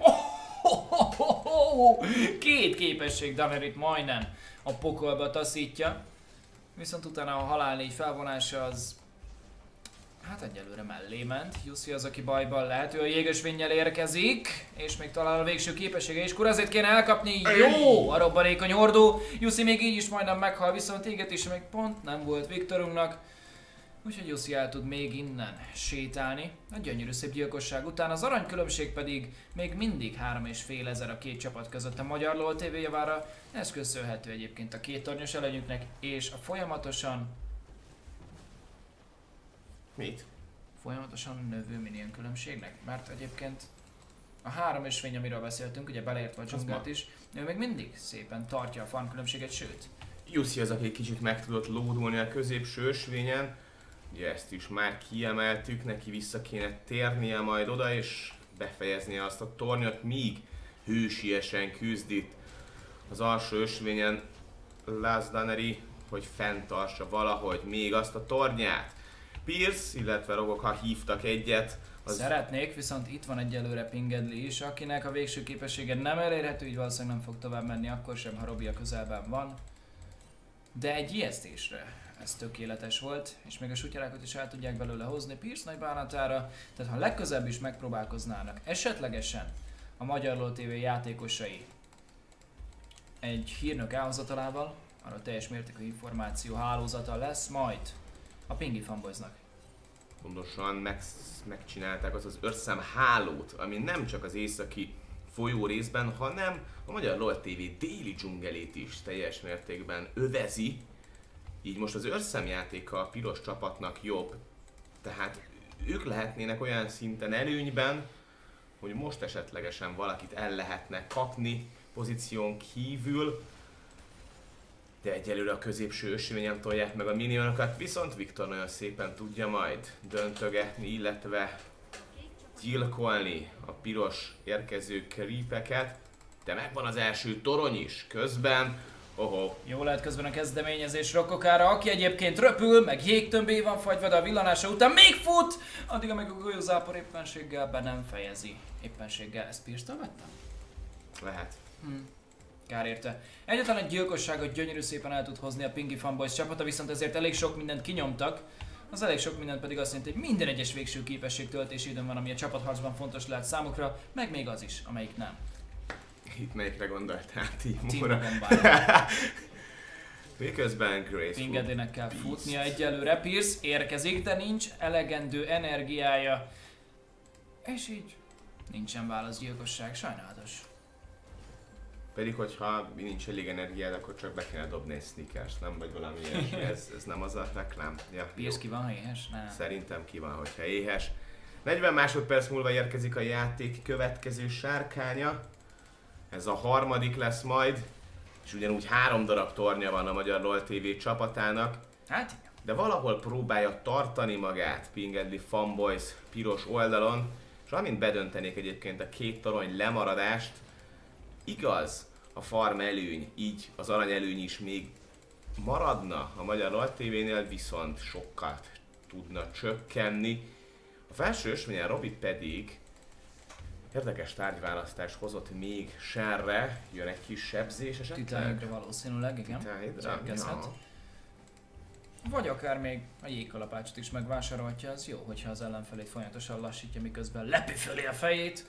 Két képesség Damerit majdnem a pokolba taszítja, viszont utána a halál 4 felvonása az hát egyelőre mellé ment. Jussi az, aki bajban lehet, ő a jégesvénnyel érkezik, és még talán a végső képessége is. Kurazét kéne elkapni, jó! A robbanékony hordó, Jussi még így is majdnem meghal, viszont égetése még pont nem volt Viktorunknak. Úgyhogy Jussi el tud még innen sétálni. A gyönyörű szép gyilkosság után az aranykülönbség pedig még mindig 3500 a két csapat között a Magyar LOL TV javára. Ez köszönhető egyébként a két tornyos előnyüknek és a folyamatosan növő minion különbségnek, mert egyébként a 3 ösvény, amiről beszéltünk, ugye beleértve a dzsungelt is, ő még mindig szépen tartja a farm különbséget, sőt. Jussi az, aki kicsit meg tudott lódulni a középső ösvényen. Ugye ezt is már kiemeltük, neki vissza kéne térnie majd oda és befejeznie azt a tornyot, míg hősiesen küzd itt az alsó ösvényen Last Daneri, hogy fenntartsa valahogy még azt a tornyát. Pierce, illetve Rogok, ha hívtak egyet. Szeretnék, viszont itt van egyelőre Pingedli is, akinek a végső képessége nem elérhető, így valószínűleg nem fog tovább menni, akkor sem, ha Robi a közelben van. De egy ijesztésre ez tökéletes volt, és még a sutyarákot is el tudják belőle hozni Pierce nagy bánatára, tehát ha legközebb is megpróbálkoznának esetlegesen a Magyar LOL TV játékosai egy hírnök elhozatalával, arra teljes mértékű információ hálózata lesz majd a Pingi Fanboysnak. Pontosan megcsinálták az őrszem hálót, ami nem csak az északi folyó részben, hanem a Magyar LOL TV déli dzsungelét is teljes mértékben övezi. Így most az őrszemjátéka a piros csapatnak jobb, tehát ők lehetnének olyan szinten előnyben, hogy most esetlegesen valakit el lehetne kapni pozíción kívül, de egyelőre a középső ösvényen tolják meg a minionokat, viszont Viktor nagyon szépen tudja majd döntögetni, illetve gyilkolni a piros érkező creepeket, de megvan az első torony is közben. Jó lehet közben a kezdeményezés Rokokára, aki egyébként röpül, meg jégtömbé van fagyva, de a villanása után még fut, addig amíg a golyózápor éppenséggel be nem fejezi. Éppenséggel ezt Pierce-től vettem? Lehet. Kár érte. Egyetlen egy gyilkosságot gyönyörű szépen el tud hozni a Pingi Fanboys csapata, viszont ezért elég sok mindent kinyomtak. Az elég sok mindent pedig azt jelenti, hogy minden egyes végső képesség töltési időn van, ami a csapatharcban fontos lehet számukra, meg még az is, amelyik nem. Itt melyikre gondoltál, Timóra? Timo Bombára. Miközben Graceful Pingedének kell futnia egyelőre, Pierce érkezik, de nincs elegendő energiája. És így nincsen válaszgyilkosság, sajnálatos. Pedig, hogyha nincs elég energiád, akkor csak be kéne dobni egy sneakers, nem? Vagy valami ilyesmi, ez nem az a reklám. Ja, Pierce ki van, ha éhes? Nem. Szerintem ki van, hogyha éhes. 40 másodperc múlva érkezik a játék következő sárkánya. Ez a harmadik lesz majd, és ugyanúgy 3 darab tornya van a Magyar LOL TV csapatának. Hát igen. De valahol próbálja tartani magát Pingedli Fanboys piros oldalon, és amint bedöntenék egyébként a 2 torony lemaradást, igaz, a farm előny, így az arany előny is még maradna a Magyar LOL TV-nél, viszont sokkal tudna csökkenni. A felső ösvényen Robi pedig érdekes tárgyválasztást hozott még Shenre, jön egy kis sebzés esetleg? Titánhidra valószínűleg, igen. Titánhidra? Ja. Vagy akár még a jégkalapácsot is megvásárolhatja, az jó, hogyha az ellenfelét folyamatosan lassítja, miközben lepüföli a fejét.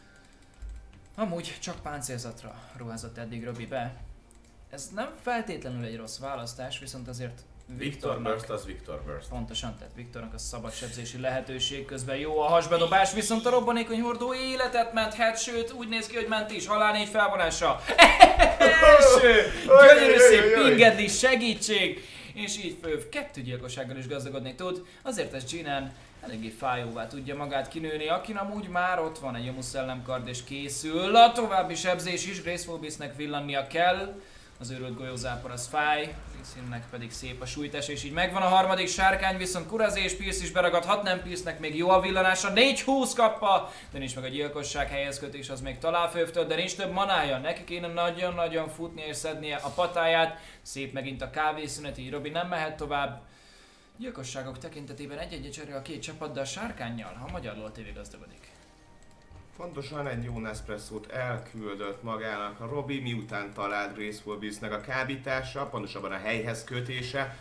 Amúgy csak páncélzatra ruházott eddig Robi be. Ez nem feltétlenül egy rossz választás, viszont azért Victor Burst az Victor Burst. Pontosan, tehát Viktornak a szabad sebzési lehetőség, közben jó a hasbedobás, viszont a robbanékony hordó életet menthet, sőt úgy néz ki, hogy ment is, halál 4 felvonása. Első! Gyönyörű szép pingedli segítség! És így Főv 2 gyilkossággal is gazdagodni tud, azért ez Jinan eléggé fájóvá tudja magát kinőni, akin amúgy már ott van egy nyomusszellemkard és készül. A további sebzés is Graceful Beastnek villannia kell. Az őrült golyózápor az fáj, Lisinnek pedig szép a sújtás, és így megvan a harmadik sárkány, viszont Kurazé és Pierce is beragadhat, nem Pierce-nek még jó a villanása, 4-20 kappa, de nincs meg a gyilkosság helyezkötés, az még talál Fővtől, de nincs több manája, neki kéne nagyon-nagyon futnia és szednie a patáját, szép megint a kávészünet, így Robi nem mehet tovább. Gyilkosságok tekintetében egy-egy cserél a két csapat, de a sárkánnyal a Magyar LOL TV gazdagodik. Pontosan egy jó Nespresso-t elküldött magának a Robi, miután talált Graceful Beastnek a kábítása, pontosabban a helyhez kötése.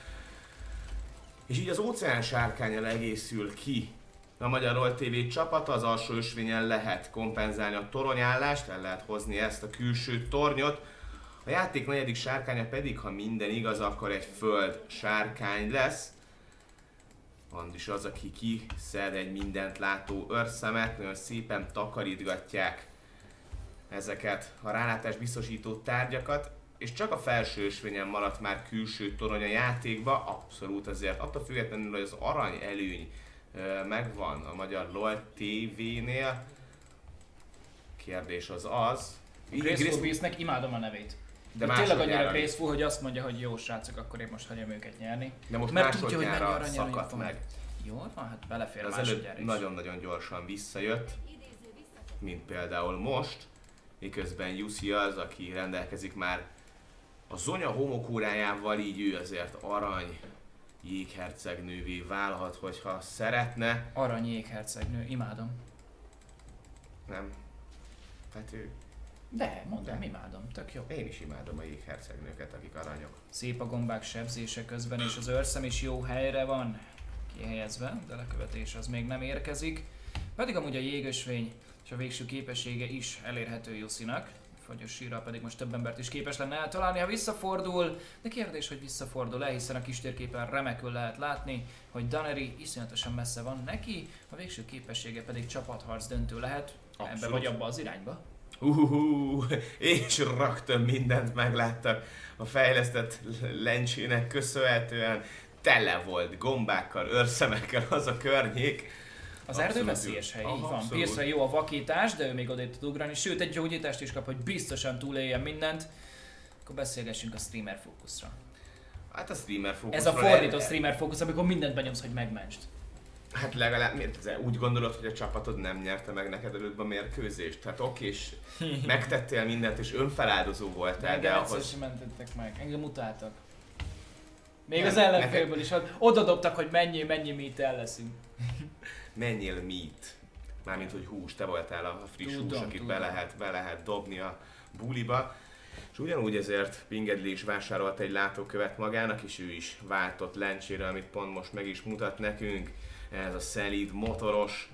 És így az óceán sárkánnyal egészül ki a Magyar LOL TV csapata, az alsó ösvényen lehet kompenzálni a toronyállást, el lehet hozni ezt a külső tornyot. A játék negyedik sárkánya pedig, ha minden igaz, akkor egy föld sárkány lesz. Andris az, aki kiszed egy mindent látó őrszemet, nagyon szépen takarítgatják ezeket a rálátás biztosító tárgyakat, és csak a felső ösvényen maradt már külső torony a játékba, abszolút azért, attól függetlenül, hogy az arany előny megvan a Magyar LOL TV-nél. Kérdés az... Graceful Beastnek imádom a nevét. De tényleg annyira graceful, hogy azt mondja, hogy jó srácok, akkor én most hagyom őket nyerni. De most mert tudja, hogy mennyi másodjára arany szakadt meg. Jól van, hát belefér az másodjára is. Nagyon-nagyon gyorsan visszajött, mint például most, miközben Jussi az, aki rendelkezik már a Zonya homokórájával, így ő azért arany jéghercegnővé válhat, hogyha szeretne. Arany jéghercegnő, imádom. Nem. Hát ő... De, mondom, imádom, tök jó. Én is imádom a jéghercegnőket, akik aranyok. Szép a gombák sebzése közben, és az őrszem is jó helyre van kihelyezve, de lekövetés az még nem érkezik. Pedig amúgy a jégösvény és a végső képessége is elérhető Jussinak. Fagyos sírral pedig most több embert is képes lenne eltalálni, ha visszafordul. De kérdés, hogy visszafordul-e, hiszen a kis térképen remekül lehet látni, hogy Daneri iszonyatosan messze van neki, a végső képessége pedig csapatharc döntő lehet. Abszolút. Ebbe vagy abba az irányba. És rögtön mindent megláttak a fejlesztett lencsének köszönhetően. Tele volt gombákkal, őrszemekkel az a környék. Az erdő veszélyes hely, így van. Pierce-re jó a vakítás, de ő még oda tud ugrani, sőt egy gyógyítást is kap, hogy biztosan túléljen mindent. Akkor beszélgessünk a streamer fókuszra. Hát a streamer fókuszra... Ez a fordított streamer fókusz, amikor mindent benyomsz, hogy megmentsd. Hát legalább, úgy gondolod, hogy a csapatod nem nyerte meg neked előbb a mérkőzést? Tehát oké, és megtettél mindent, és önfeláldozó voltál, de ahhoz... sem mentettek meg, engem utáltak. Még nem, az ellenfélből is, oda dobtak, hogy mennyi meat el leszünk. Menjél meat. Mármint, hogy hús, te voltál a friss hús, akit be lehet dobni a buliba. És ugyanúgy ezért Pingedli is vásárolt egy látókövet magának, és ő is váltott lencsére, amit pont most meg is mutat nekünk. Ez a szelíd motoros.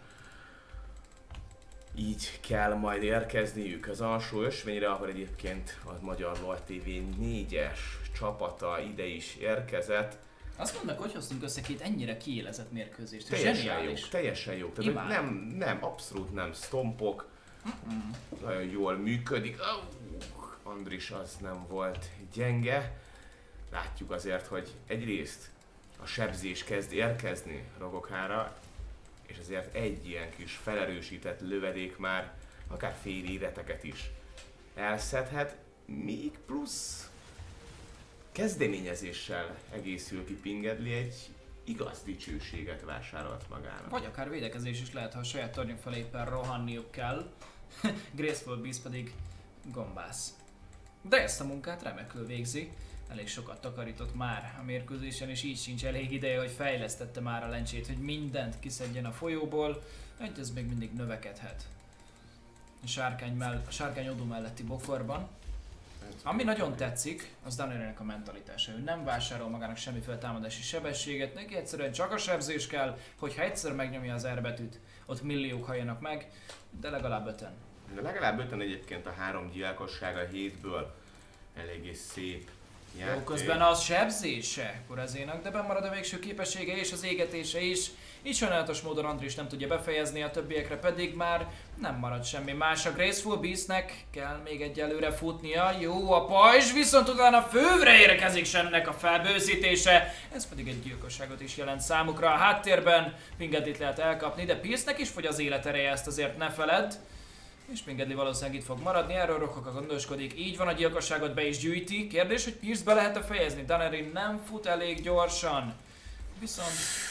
Így kell majd érkezniük az alsó ösvényre, ahol egyébként a Magyar LOL TV 4-es csapata ide is érkezett. Azt mondd meg, hogy hoztunk össze két ennyire kiélezett mérkőzést. Teljesen jó. Tehát, nem, abszolút nem stompok. Nagyon jól működik. Andris az nem volt gyenge. Látjuk azért, hogy egyrészt a sebzés kezd érkezni Rogokára, és azért egy ilyen kis felerősített lövedék már akár fél életeket is elszedhet, még plusz kezdeményezéssel egészül ki Pingedli, egy igaz dicsőséget vásárolt magának. Vagy akár védekezés is lehet, ha a saját tornyok felé éppen rohanniuk kell. Graceful Beast pedig gombász. De ezt a munkát remekül végzi. Elég sokat takarított már a mérkőzésen, és így sincs elég ideje, hogy fejlesztette már a lencsét, hogy mindent kiszedjen a folyóból. Egy ez még mindig növekedhet. A sárkány odú melletti bokorban. Ami nagyon tetszik, az Danerének a mentalitása. Ő nem vásárol magának semmiféle támadási sebességet, neki egyszerűen csak a sebzés kell, hogyha egyszer megnyomja az R betűt, ott milliók halljanak meg, de legalább 5-en. De legalább 5-en egyébként a 3 gyilkosság a 7-ből eléggé szép Jó, közben az sebzése Kurázénak, de benn marad a végső képessége és az égetése is. Így sajnálatos módon Andris nem tudja befejezni, a többiekre pedig már nem marad semmi más. A Graceful Beastnek kell még egyelőre futnia. Jó a pajzs, viszont utána fővre érkezik Shennek a felbőszítése. Ez pedig egy gyilkosságot is jelent számukra. A háttérben Pingedlit lehet elkapni, de Pierce-nek is fogy az életereje, ezt azért ne feledd. És Pingedli valószínűleg itt fog maradni, erről Rokoka gondoskodik, így van, a gyilkosságot be is gyűjti. Kérdés, hogy Pierce be lehet-e fejezni, Daenerys nem fut elég gyorsan. Viszont...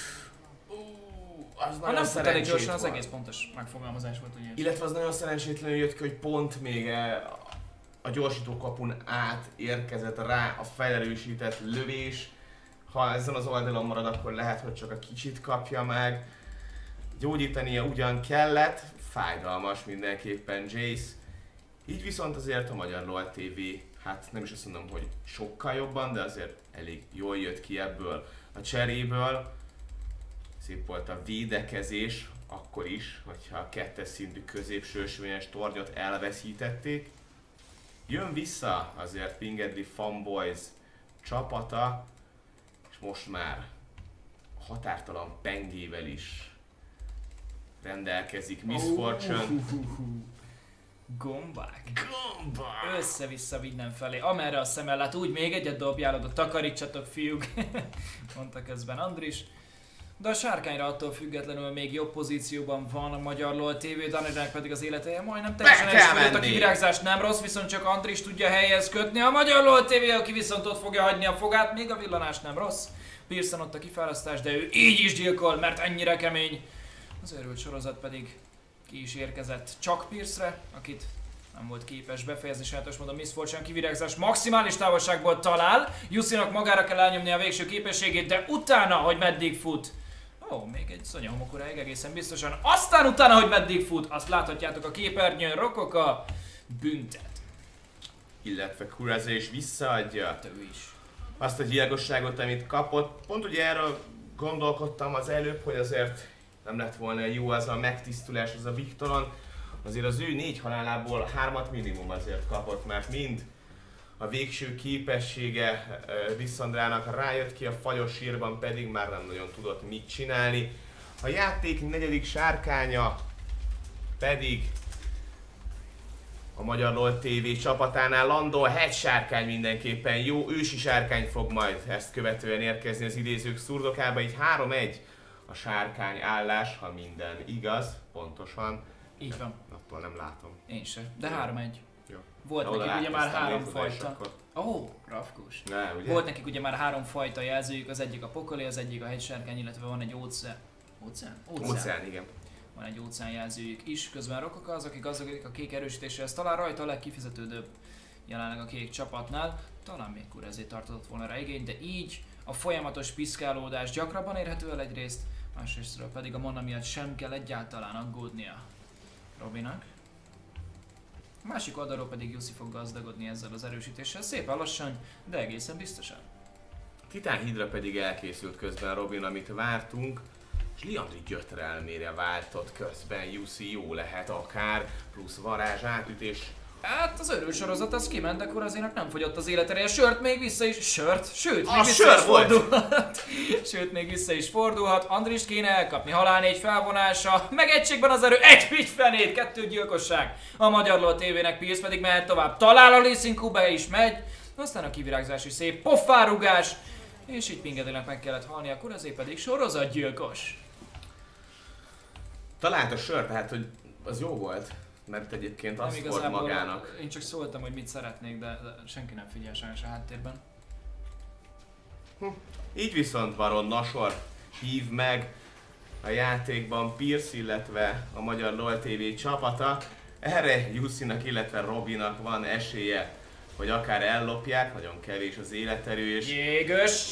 ha nem fut elég gyorsan, az egész pontos megfogalmazás volt, ugye. Illetve az nagyon szerencsétlenül jött ki, hogy pont még a gyorsítókapun át érkezett rá a felerősített lövés. Ha ezen az oldalon marad, akkor lehet, hogy csak a kicsit kapja meg. Gyógyítania ugyan kellett, fájdalmas mindenképpen Jace. Így viszont azért a Magyar LOL TV, hát nem is azt mondom, hogy sokkal jobban, de azért elég jól jött ki ebből a cseréből. Szép volt a védekezés, akkor is, hogyha a 2-es szintű középső ösvényes tornyot elveszítették. Jön vissza azért Pingedli Fanboys csapata, és most már határtalan pengével is rendelkezik Miss Fortune. Gombák. Össze-vissza mindenfelé. Amerre a szemmel lát, úgy még egyet dobjál oda, takarítsatok fiúk. Mondta közben Andris. De a sárkányra attól függetlenül még jobb pozícióban van a Magyar LOL TV, Daenerysnek pedig az életeje majdnem teljesen elfogyott, a kivirágzás nem rossz, viszont csak Andris tudja helyhez kötni. A Magyar LOL TV, aki viszont ott fogja hagyni a fogát, még a villanás nem rossz. Pearson ott a kifárasztás, de ő így is gyilkol, mert ennyire kemény. Az őrült sorozat pedig ki is érkezett csak Pierce-re, akit nem volt képes befejezni sajátos módon Miss Fortune kivirágzás maximális távolságból talál. Jussi-nak magára kell elnyomni a végső képességét, de utána, hogy meddig fut. Ó, még egy Szonya homokoráig egészen biztosan. Aztán utána, hogy meddig fut, azt láthatjátok a képernyőn, Rokoka büntet. Illetve Kurázé is visszaadja Ő is. azt a gyilkosságot, amit kapott. Pont ugye erről gondolkodtam az előbb, hogy azért nem lett volna jó az a megtisztulás, az a Viktoron. Azért az ő 4 halálából 3-at minimum azért kapott, mert mind a végső képessége Lissandrának rájött ki, a fagyos sírban pedig már nem nagyon tudott mit csinálni. A játék 4. sárkánya pedig a Magyar LOL TV csapatánál landol. Hegysárkány mindenképpen jó, ősi sárkány fog majd ezt követően érkezni az idézők szurdokába, így 3-1 a sárkány állás, ha minden igaz, pontosan. Így van. Attól nem látom. Én se, de 3-1. Jó. Volt nekik ugye már 3 fajta. Ó, rafkus. Volt nekik ugye már 3 fajta jelzőjük, az egyik a pokoli, az egyik a hegysárkány, illetve van egy óceán. Óceán, igen. Van egy óceán jelzőjük is, közben Rokoka az, aki gazdagodik a kék erősítéshez, talán rajta a legkifizetődőbb jelenleg a kék csapatnál. Talán még Kurázé tartott volna rá igény, de így a folyamatos piszkálódás gyakrabban érhető el egyrészt, másrésztről pedig a mana miatt sem kell egyáltalán aggódnia Robinak. A másik oldalról pedig Jussi fog gazdagodni ezzel az erősítéssel, szépen lassan, de egészen biztosan. Titán Hydra pedig elkészült közben Robin, amit vártunk, és Liandry gyötrelmére váltott közben. Jussi jó lehet akár, plusz varázs, átütés. Hát az örül sorozat az kiment, de akkor azért nem fogyott az életereje, sőt még vissza is, sőt még vissza is fordulhat. Sőt még vissza is fordulhat, Andrist kéne elkapni, halál 4 felvonása, meg egységben az erő, 1 fenét, 2 gyilkosság. A Magyar LOL TV-nek, Pierce pedig mehet tovább, talál a Lee Sin-Ku, be is megy, aztán a kivirágzás is szép, pofárugás, és így Pingedlinek meg kellett halni, akkor azért pedig sorozatgyilkos. Talált a sör, tehát hogy az jó volt. Mert egyébként azt volt magának. Én csak szóltam, hogy mit szeretnék, de senki nem figyel sajnos a háttérben. Így viszont Baron Nashor hív meg a játékban Pierce, illetve a Magyar LOL TV csapata. Erre Jussi-nak, illetve Robinak van esélye, hogy akár ellopják, nagyon kevés az életerő és... Jégös!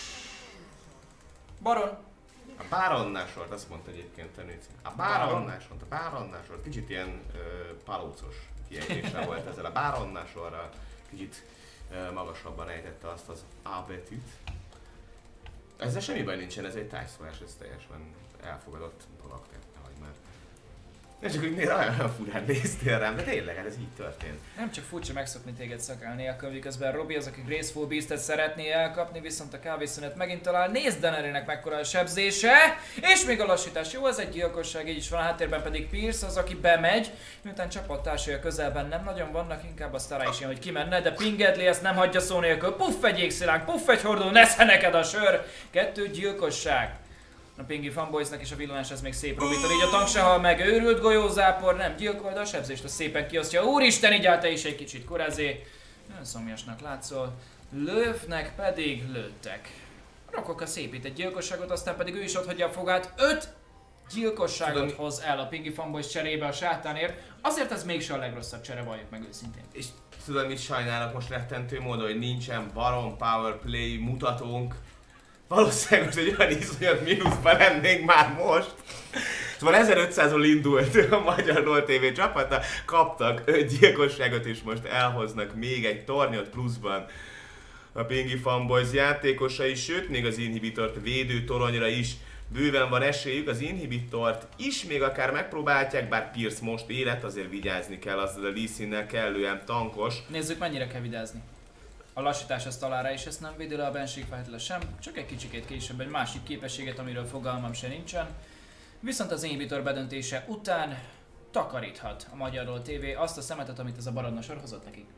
Baron! A Baron Nashort, azt mondta egyébként Tenőci. A Baron Nashort, kicsit ilyen palócos kiejtése volt ezzel a Baron Nashorral, kicsit magasabban ejtette azt az A betűt. Ezzel semmi baj nincsen, ez egy tájszólás, ez teljesen elfogadott dolog, nehogy már. Nem csak úgy olyan furán néztél rám, de tényleg, hát ez így történt. Nem csak furcsa megszokni téged szakál nélkül, miközben Robi az, aki Graceful Beast-et szeretné elkapni, viszont a kávészünet megint talál. Nézd Daenerysnek mekkora a sebzése, és még a lassítás. Jó, ez egy gyilkosság, így is van, a háttérben pedig Pierce az, aki bemegy, miután csapattársai a közelben nem nagyon vannak, inkább a Starra is jön, hogy kimenne, de Pingedli ezt nem hagyja szó nélkül. Puff egy égszilánk, puff egy hordó, nesze neked a sör! 2 gyilkosság. A Pingy Fanboysnak is a villanás ez még szép Robitól, így a tank se hal meg, őrült golyózápor, nem gyilkol, de a sebzést azt szépen kiosztja. Úristen, így áll te is egy kicsit kurázé. Nagyon szomjasnak látszol. Lövnek pedig lőttek. Rokoka szépít egy gyilkosságot, aztán pedig ő is ott hagyja a fogát. 5 gyilkosságot hoz el a Pingy Fanboys cserébe a sátánért. Azért ez mégse a legrosszabb csere, valljuk meg őszintén. És tudod, mit sajnálok most rettentő módon, hogy nincsen barom power play mutatónk. Valószínűleg most egy olyan iszonyat mínuszban lennénk már most. Szóval 1500-ról indult a Magyar LOL TV csapata, kaptak 5 gyilkosságot és most elhoznak még egy tornyot pluszban a Pingy Fanboys játékosai, sőt még az Inhibitort védő toronyra is bőven van esélyük, az Inhibitort is még akár megpróbálják, bár Pierce most élet, azért vigyázni kell, azzal a Lee Sin-nel kellően tankos. Nézzük, mennyire kell vigyázni. A lassítás az talára is ezt nem védi le, a benségfájtla sem, csak egy kicsikét később egy másik képességet, amiről fogalmam se nincsen. Viszont az Inhibitor bedöntése után takaríthat a Magyar LOL TV azt a szemetet, amit ez a baradna sor hozott nekik.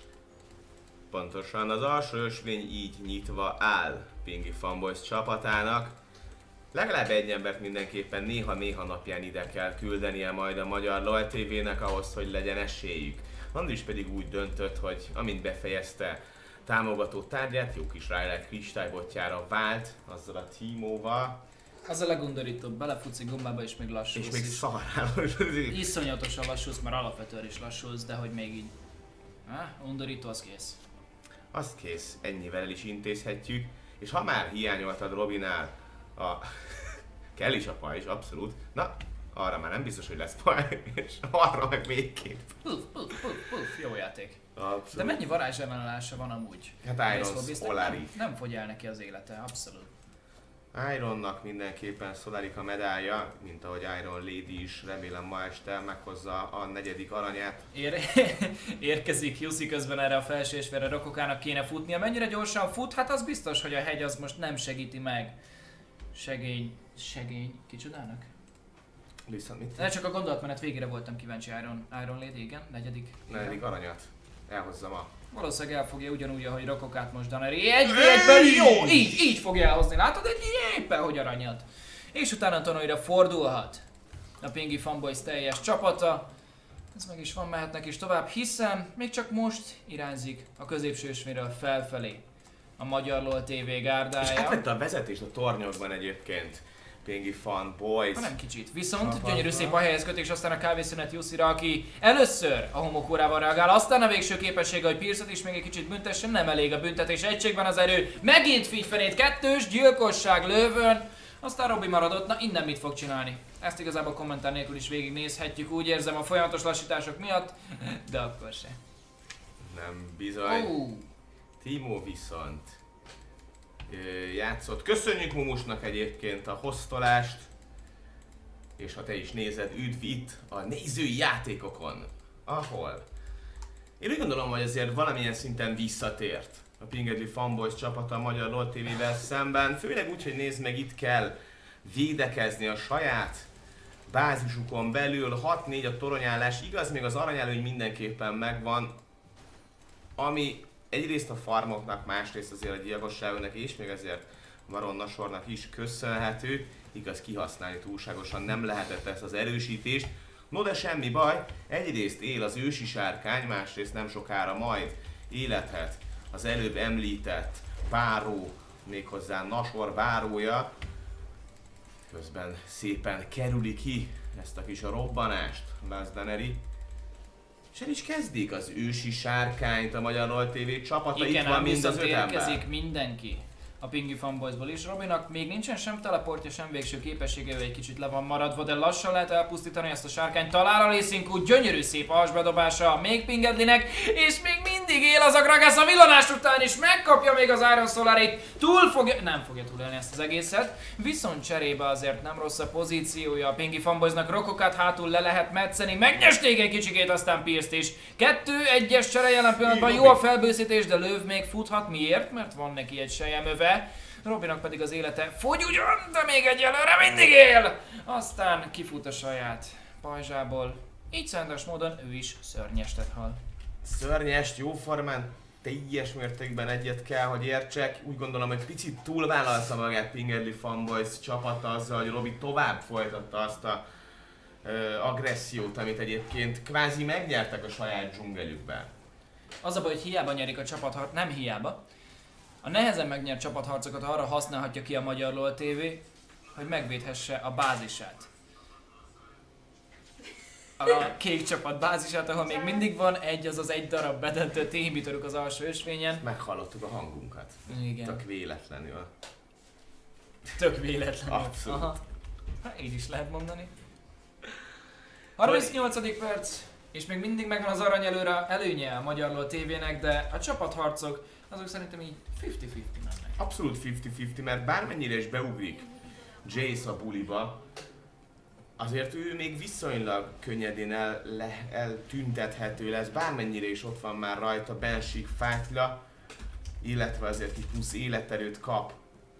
Pontosan, az alsó ösvény így nyitva áll Pingy Fanboys csapatának. Legalább egy embert mindenképpen néha-néha napján ide kell küldenie majd a Magyar LOL TV-nek ahhoz, hogy legyen esélyük. Andris pedig úgy döntött, hogy amint befejezte támogató tárgyát, jó kis Riley kristálybotjára vált azzal a Tímóval. Az a legundorítóbb, belefutsz egy gombába és még lassulsz. És még szarálós. Iszonyatosan lassulsz, mert alapvetően is lassulsz, de hogy még így. Undorító, az kész. Azt kész, ennyivel el is intézhetjük. És ha már hiányoltad Robinál a... kell is a pajzs, abszolút. Na, arra már nem biztos, hogy lesz pajzs, és arra meg végképp. Puff, jó játék. Abszolút. De mennyi varázsellenállása van amúgy? Hát Iron Solari. Nem fogy el neki az élete, abszolút. Ironnak mindenképpen Solarik a medálja, mint ahogy Iron Lady is, remélem ma este meghozza a 4. aranyát. Érkezik Jussi közben erre a felsősvére, Rokokának kéne futnia. Mennyire gyorsan fut? Hát az biztos, hogy a hegy az most nem segíti meg. Segény kicsodának? Viszont mit? De csak a gondolatmenet végére voltam kíváncsi Iron Lady, igen, 4. aranyat. Elhozza ma. Valószínűleg elfogja ugyanúgy, ahogy Rokokát most Daneri. Egyben jó! Így fogja elhozni, látod? Éppen hogy aranyat. És utána Tonoira fordulhat a Pingy Fanboys teljes csapata. Ez meg is van, mehetnek is tovább, hiszen még csak most irányzik a középső ösvényről felfelé a Magyar LOL TV gárdája. És átvette a vezetést a tornyokban egyébként. Pingy Fanboys. Nem kicsit. Viszont gyönyörű szép a helyezkötés, aztán a kávészünet Jussira, aki először a homokórával reagál, aztán a végső képessége, hogy Pierce-ot is még egy kicsit büntessen, nem elég a büntetés, egységben az erő, megint figyfenét, 2 gyilkosság lövön, aztán Robi maradott, na innen mit fog csinálni? Ezt igazából kommentár nélkül is végignézhetjük, úgy érzem a folyamatos lassítások miatt, de akkor se. Nem bizony. Timo viszont játszott. Köszönjük Mumusnak egyébként a hoztolást, és ha te is nézed, üdv itt a nézői játékokon, ahol én úgy gondolom, hogy azért valamilyen szinten visszatért a Pingy Fanboys csapata a Magyar LOL TV-vel szemben, főleg úgy, hogy nézd meg, itt kell védekezni a saját bázisukon belül, 6-4 a toronyállás, igaz, még az aranyelőny mindenképpen megvan, ami egyrészt a farmoknak, másrészt azért a gyilkosságoknak és még ezért Baron Nasornak is köszönhető. Igaz, kihasználni túlságosan nem lehetett ezt az erősítést. No de semmi baj, egyrészt él az ősi sárkány, másrészt nem sokára majd élethet az előbb említett báró, méghozzá Nasor bárója. Közben szépen kerüli ki ezt a kis robbanást Lance Daneri. És el is kezdik az ősi sárkányt a Magyar LOL TV csapata, igen, itt van mind az 5 érkezik ember. mindenki a Pingy Fanboysból is. Robinak még nincsen sem teleportja, sem végső képessége, ő egy kicsit le van maradva, de lassan lehet elpusztítani ezt a sárkányt. Talál a Lee Sin, gyönyörű szép alsbedobása még Pingedlinek, és még mindig él az a Gragas a villanás után is, megkapja még az Iron Solarit, nem fogja túlélni ezt az egészet, viszont cserébe azért nem rossz a pozíciója a Pingy Fanboysnak, Rokokat hátul le lehet metszeni, megnyesték egy kicsikét, aztán Pierce-t is. 2-1-es csere jelen pillanatban, jó a felbőszítés, de Löw még futhat, miért? Mert van neki egy selyemöve. Robinak pedig az élete fogy ugyan, de még egyelőre mindig él! Aztán kifut a saját pajzsából, így szándas módon ő is szörnyestet hal. Szörnyest, jóformán, teljes mértékben egyet kell, hogy értsek. Úgy gondolom, hogy picit túlvállalta magát Pingerly Fanboys csapata azzal, hogy Robi tovább folytatta azt a agressziót, amit egyébként kvázi megnyertek a saját dzsungelükben. Az a baj, hogy hiába nyerik a csapatharc, nem hiába. A nehezen megnyert csapatharcokat arra használhatja ki a Magyar LOL TV, hogy megvédhesse a bázisát. A kék csapat bázisát, ahol még mindig van egy darab bedöntő témbitörük az alsó ösvényen. Meghallottuk a hangunkat. Igen. Tök véletlenül. Tök véletlenül. Abszolút. Aha. Hát így is lehet mondani. 38. perc, és még mindig megvan az előnye a Magyar LOL TV-nek, de a csapatharcok azok szerintem így 50-50 mennek. Abszolút 50-50, mert bármennyire is beugrik Jace a buliba, azért ő még viszonylag könnyedén eltüntethető lesz, bármennyire is ott van már rajta Banshee fátyla, illetve azért egy plusz életerőt kap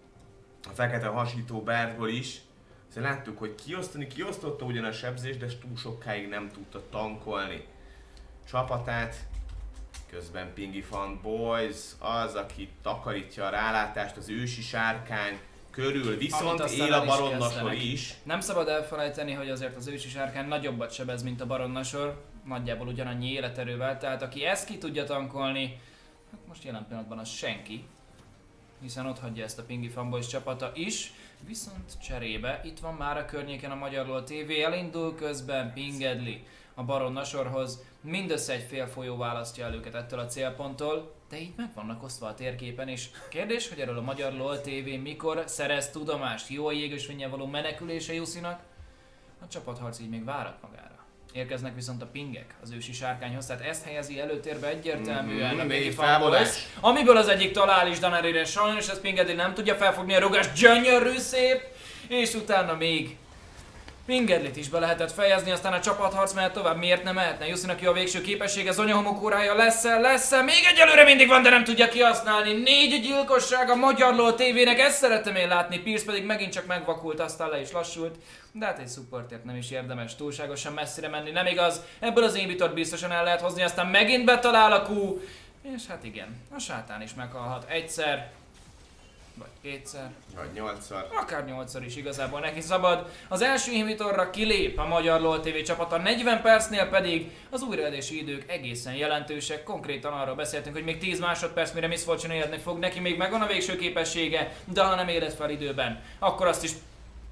a fekete hasító Bertból is. Szóval láttuk, hogy kiosztotta ugyan a sebzést, de túl sokáig nem tudta tankolni csapatát. Közben Pingy Fanboys az, aki takarítja a rálátást az ősi sárkány körül, viszont él a baronnasor is. Nem szabad elfelejteni, hogy azért az ősi sárkány nagyobbat sebez, mint a baronnasor, nagyjából ugyanannyi életerővel, tehát aki ezt ki tudja tankolni, hát most jelen pillanatban az senki, hiszen ott hagyja ezt a Pingy Fanboys csapata is, viszont cserébe itt van már a környéken a Magyar LOL TV, elindul közben Pingedly a baronnasorhoz, mindössze egy fél folyó választja el őket ettől a célponttól, de így meg vannak osztva a térképen, és kérdés, hogy erről a Magyar LOL TV mikor szerez tudomást, jó a jégösvénnyel való menekülése Jussinak, a csapatharc így még várat magára. Érkeznek viszont a pingek az ősi sárkányhoz, tehát ezt helyezi előtérbe egyértelműen a Pingy Fanboys, amiből az egyik talál is Dannerére, sajnos ez Pingedly nem tudja felfogni a rugás, gyönyörű szép, és utána még Pingedlyt is be lehetett fejezni, aztán a csapatharc mehet tovább, miért nem mehetne? Jussinak jó a végső képessége, Zonya homokórája lesz-e, még egyelőre mindig van, de nem tudja kihasználni. 4 gyilkosság a Magyar LOL TV-nek, ezt szerettem én látni, Pierce pedig megint csak megvakult, aztán le is lassult. De hát egy supportért nem is érdemes túlságosan messzire menni, nem igaz? Ebből az inhibitort biztosan el lehet hozni, aztán megint betalál a Q. És hát igen, a sátán is meghalhat egyszer. Vagy kétszer. Vagy 8-szor. Akár 8-szor is igazából neki szabad. Az első inhibitorra kilép a Magyar LOL TV csapata, 40 percnél pedig az újraelési idők egészen jelentősek. Konkrétan arról beszéltünk, hogy még 10 másodperc, mire Miss Fortune éledni fog, neki még megvan a végső képessége, de ha nem éled fel időben, akkor azt is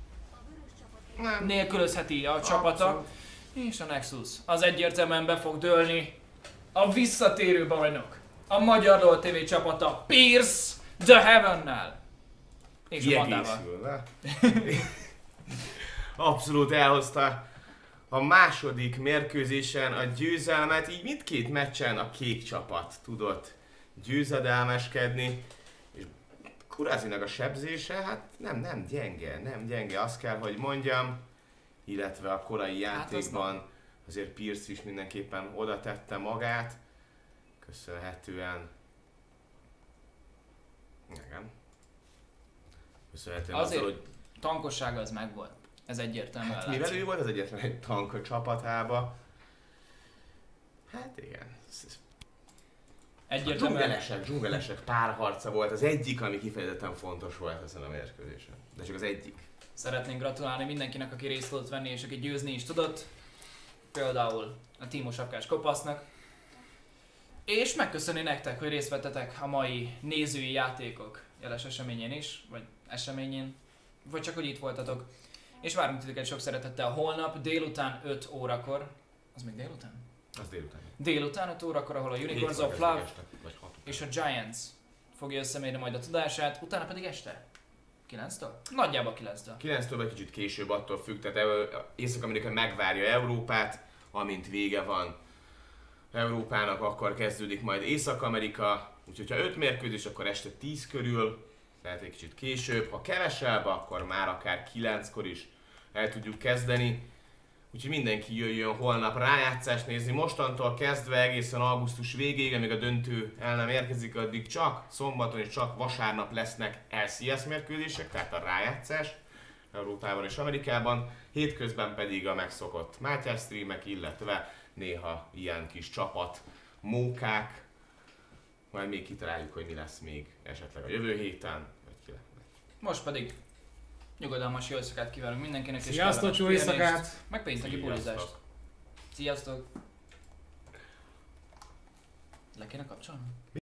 nélkülözheti a csapata. Abszolút. És a Nexus az egyértelműen be fog dőlni. A visszatérő bajnok, a Magyar LOL TV csapata, Pierce The Heaven-nel. És a bandával. Abszolút elhozta a második mérkőzésen a győzelmet, így mindkét meccsen a kék csapat tudott győzedelmeskedni, és Kurazinak a sebzése, hát nem gyenge, azt kell, hogy mondjam, illetve a korai játékban azért Pierce is mindenképpen oda tette magát, köszönhetően azért hogy tankossága az megvolt. Ez egyértelmű. Hát mivel ő volt az egyetlen egy tank a csapatába. Hát igen. Egyértelműen. Dzsungelesek párharca volt az egyik, ami kifejezetten fontos volt ezen a mérkőzésen. De csak az egyik. Szeretnénk gratulálni mindenkinek, aki részt tudott venni és aki győzni is tudott. Például a Timo Sapkás Kopasznak. És megköszönni nektek, hogy részt vettetek a mai nézői játékok jeles eseményén is, vagy eseményén, vagy csak hogy itt voltatok. És várunk titeket sok szeretettel holnap délután 5 órakor. Az még délután? Az délután. Délután 5 órakor, ahol a Unicorns of Love és a Giants fogja összemérni majd a tudását, utána pedig este. 9-től? Nagyjából 9-től. 9-től vagy kicsit később, attól függ, tehát Észak-Amerika megvárja Európát, amint vége van Európának akkor kezdődik majd Észak-Amerika, úgyhogy ha 5 mérkőzés, akkor este 10 körül, lehet egy kicsit később, ha kevesebb, akkor már akár 9-kor is el tudjuk kezdeni. Úgyhogy mindenki jöjjön holnap rájátszást nézni. Mostantól kezdve egészen augusztus végéig, amíg a döntő el nem érkezik, addig csak szombaton és csak vasárnap lesznek LCS mérkőzések, tehát a rájátszás Európában és Amerikában. Hétközben pedig a megszokott Mátyás streamek, illetve néha ilyen kis csapat mókák. Majd még kitaláljuk, hogy mi lesz még esetleg a jövő héten. Most pedig nyugodalmas jó éjszakát kívánunk mindenkinek, és Sziasztok, jó éjszakát! meg pénteki bulizást. Sziasztok! Le kéne kapcsolni?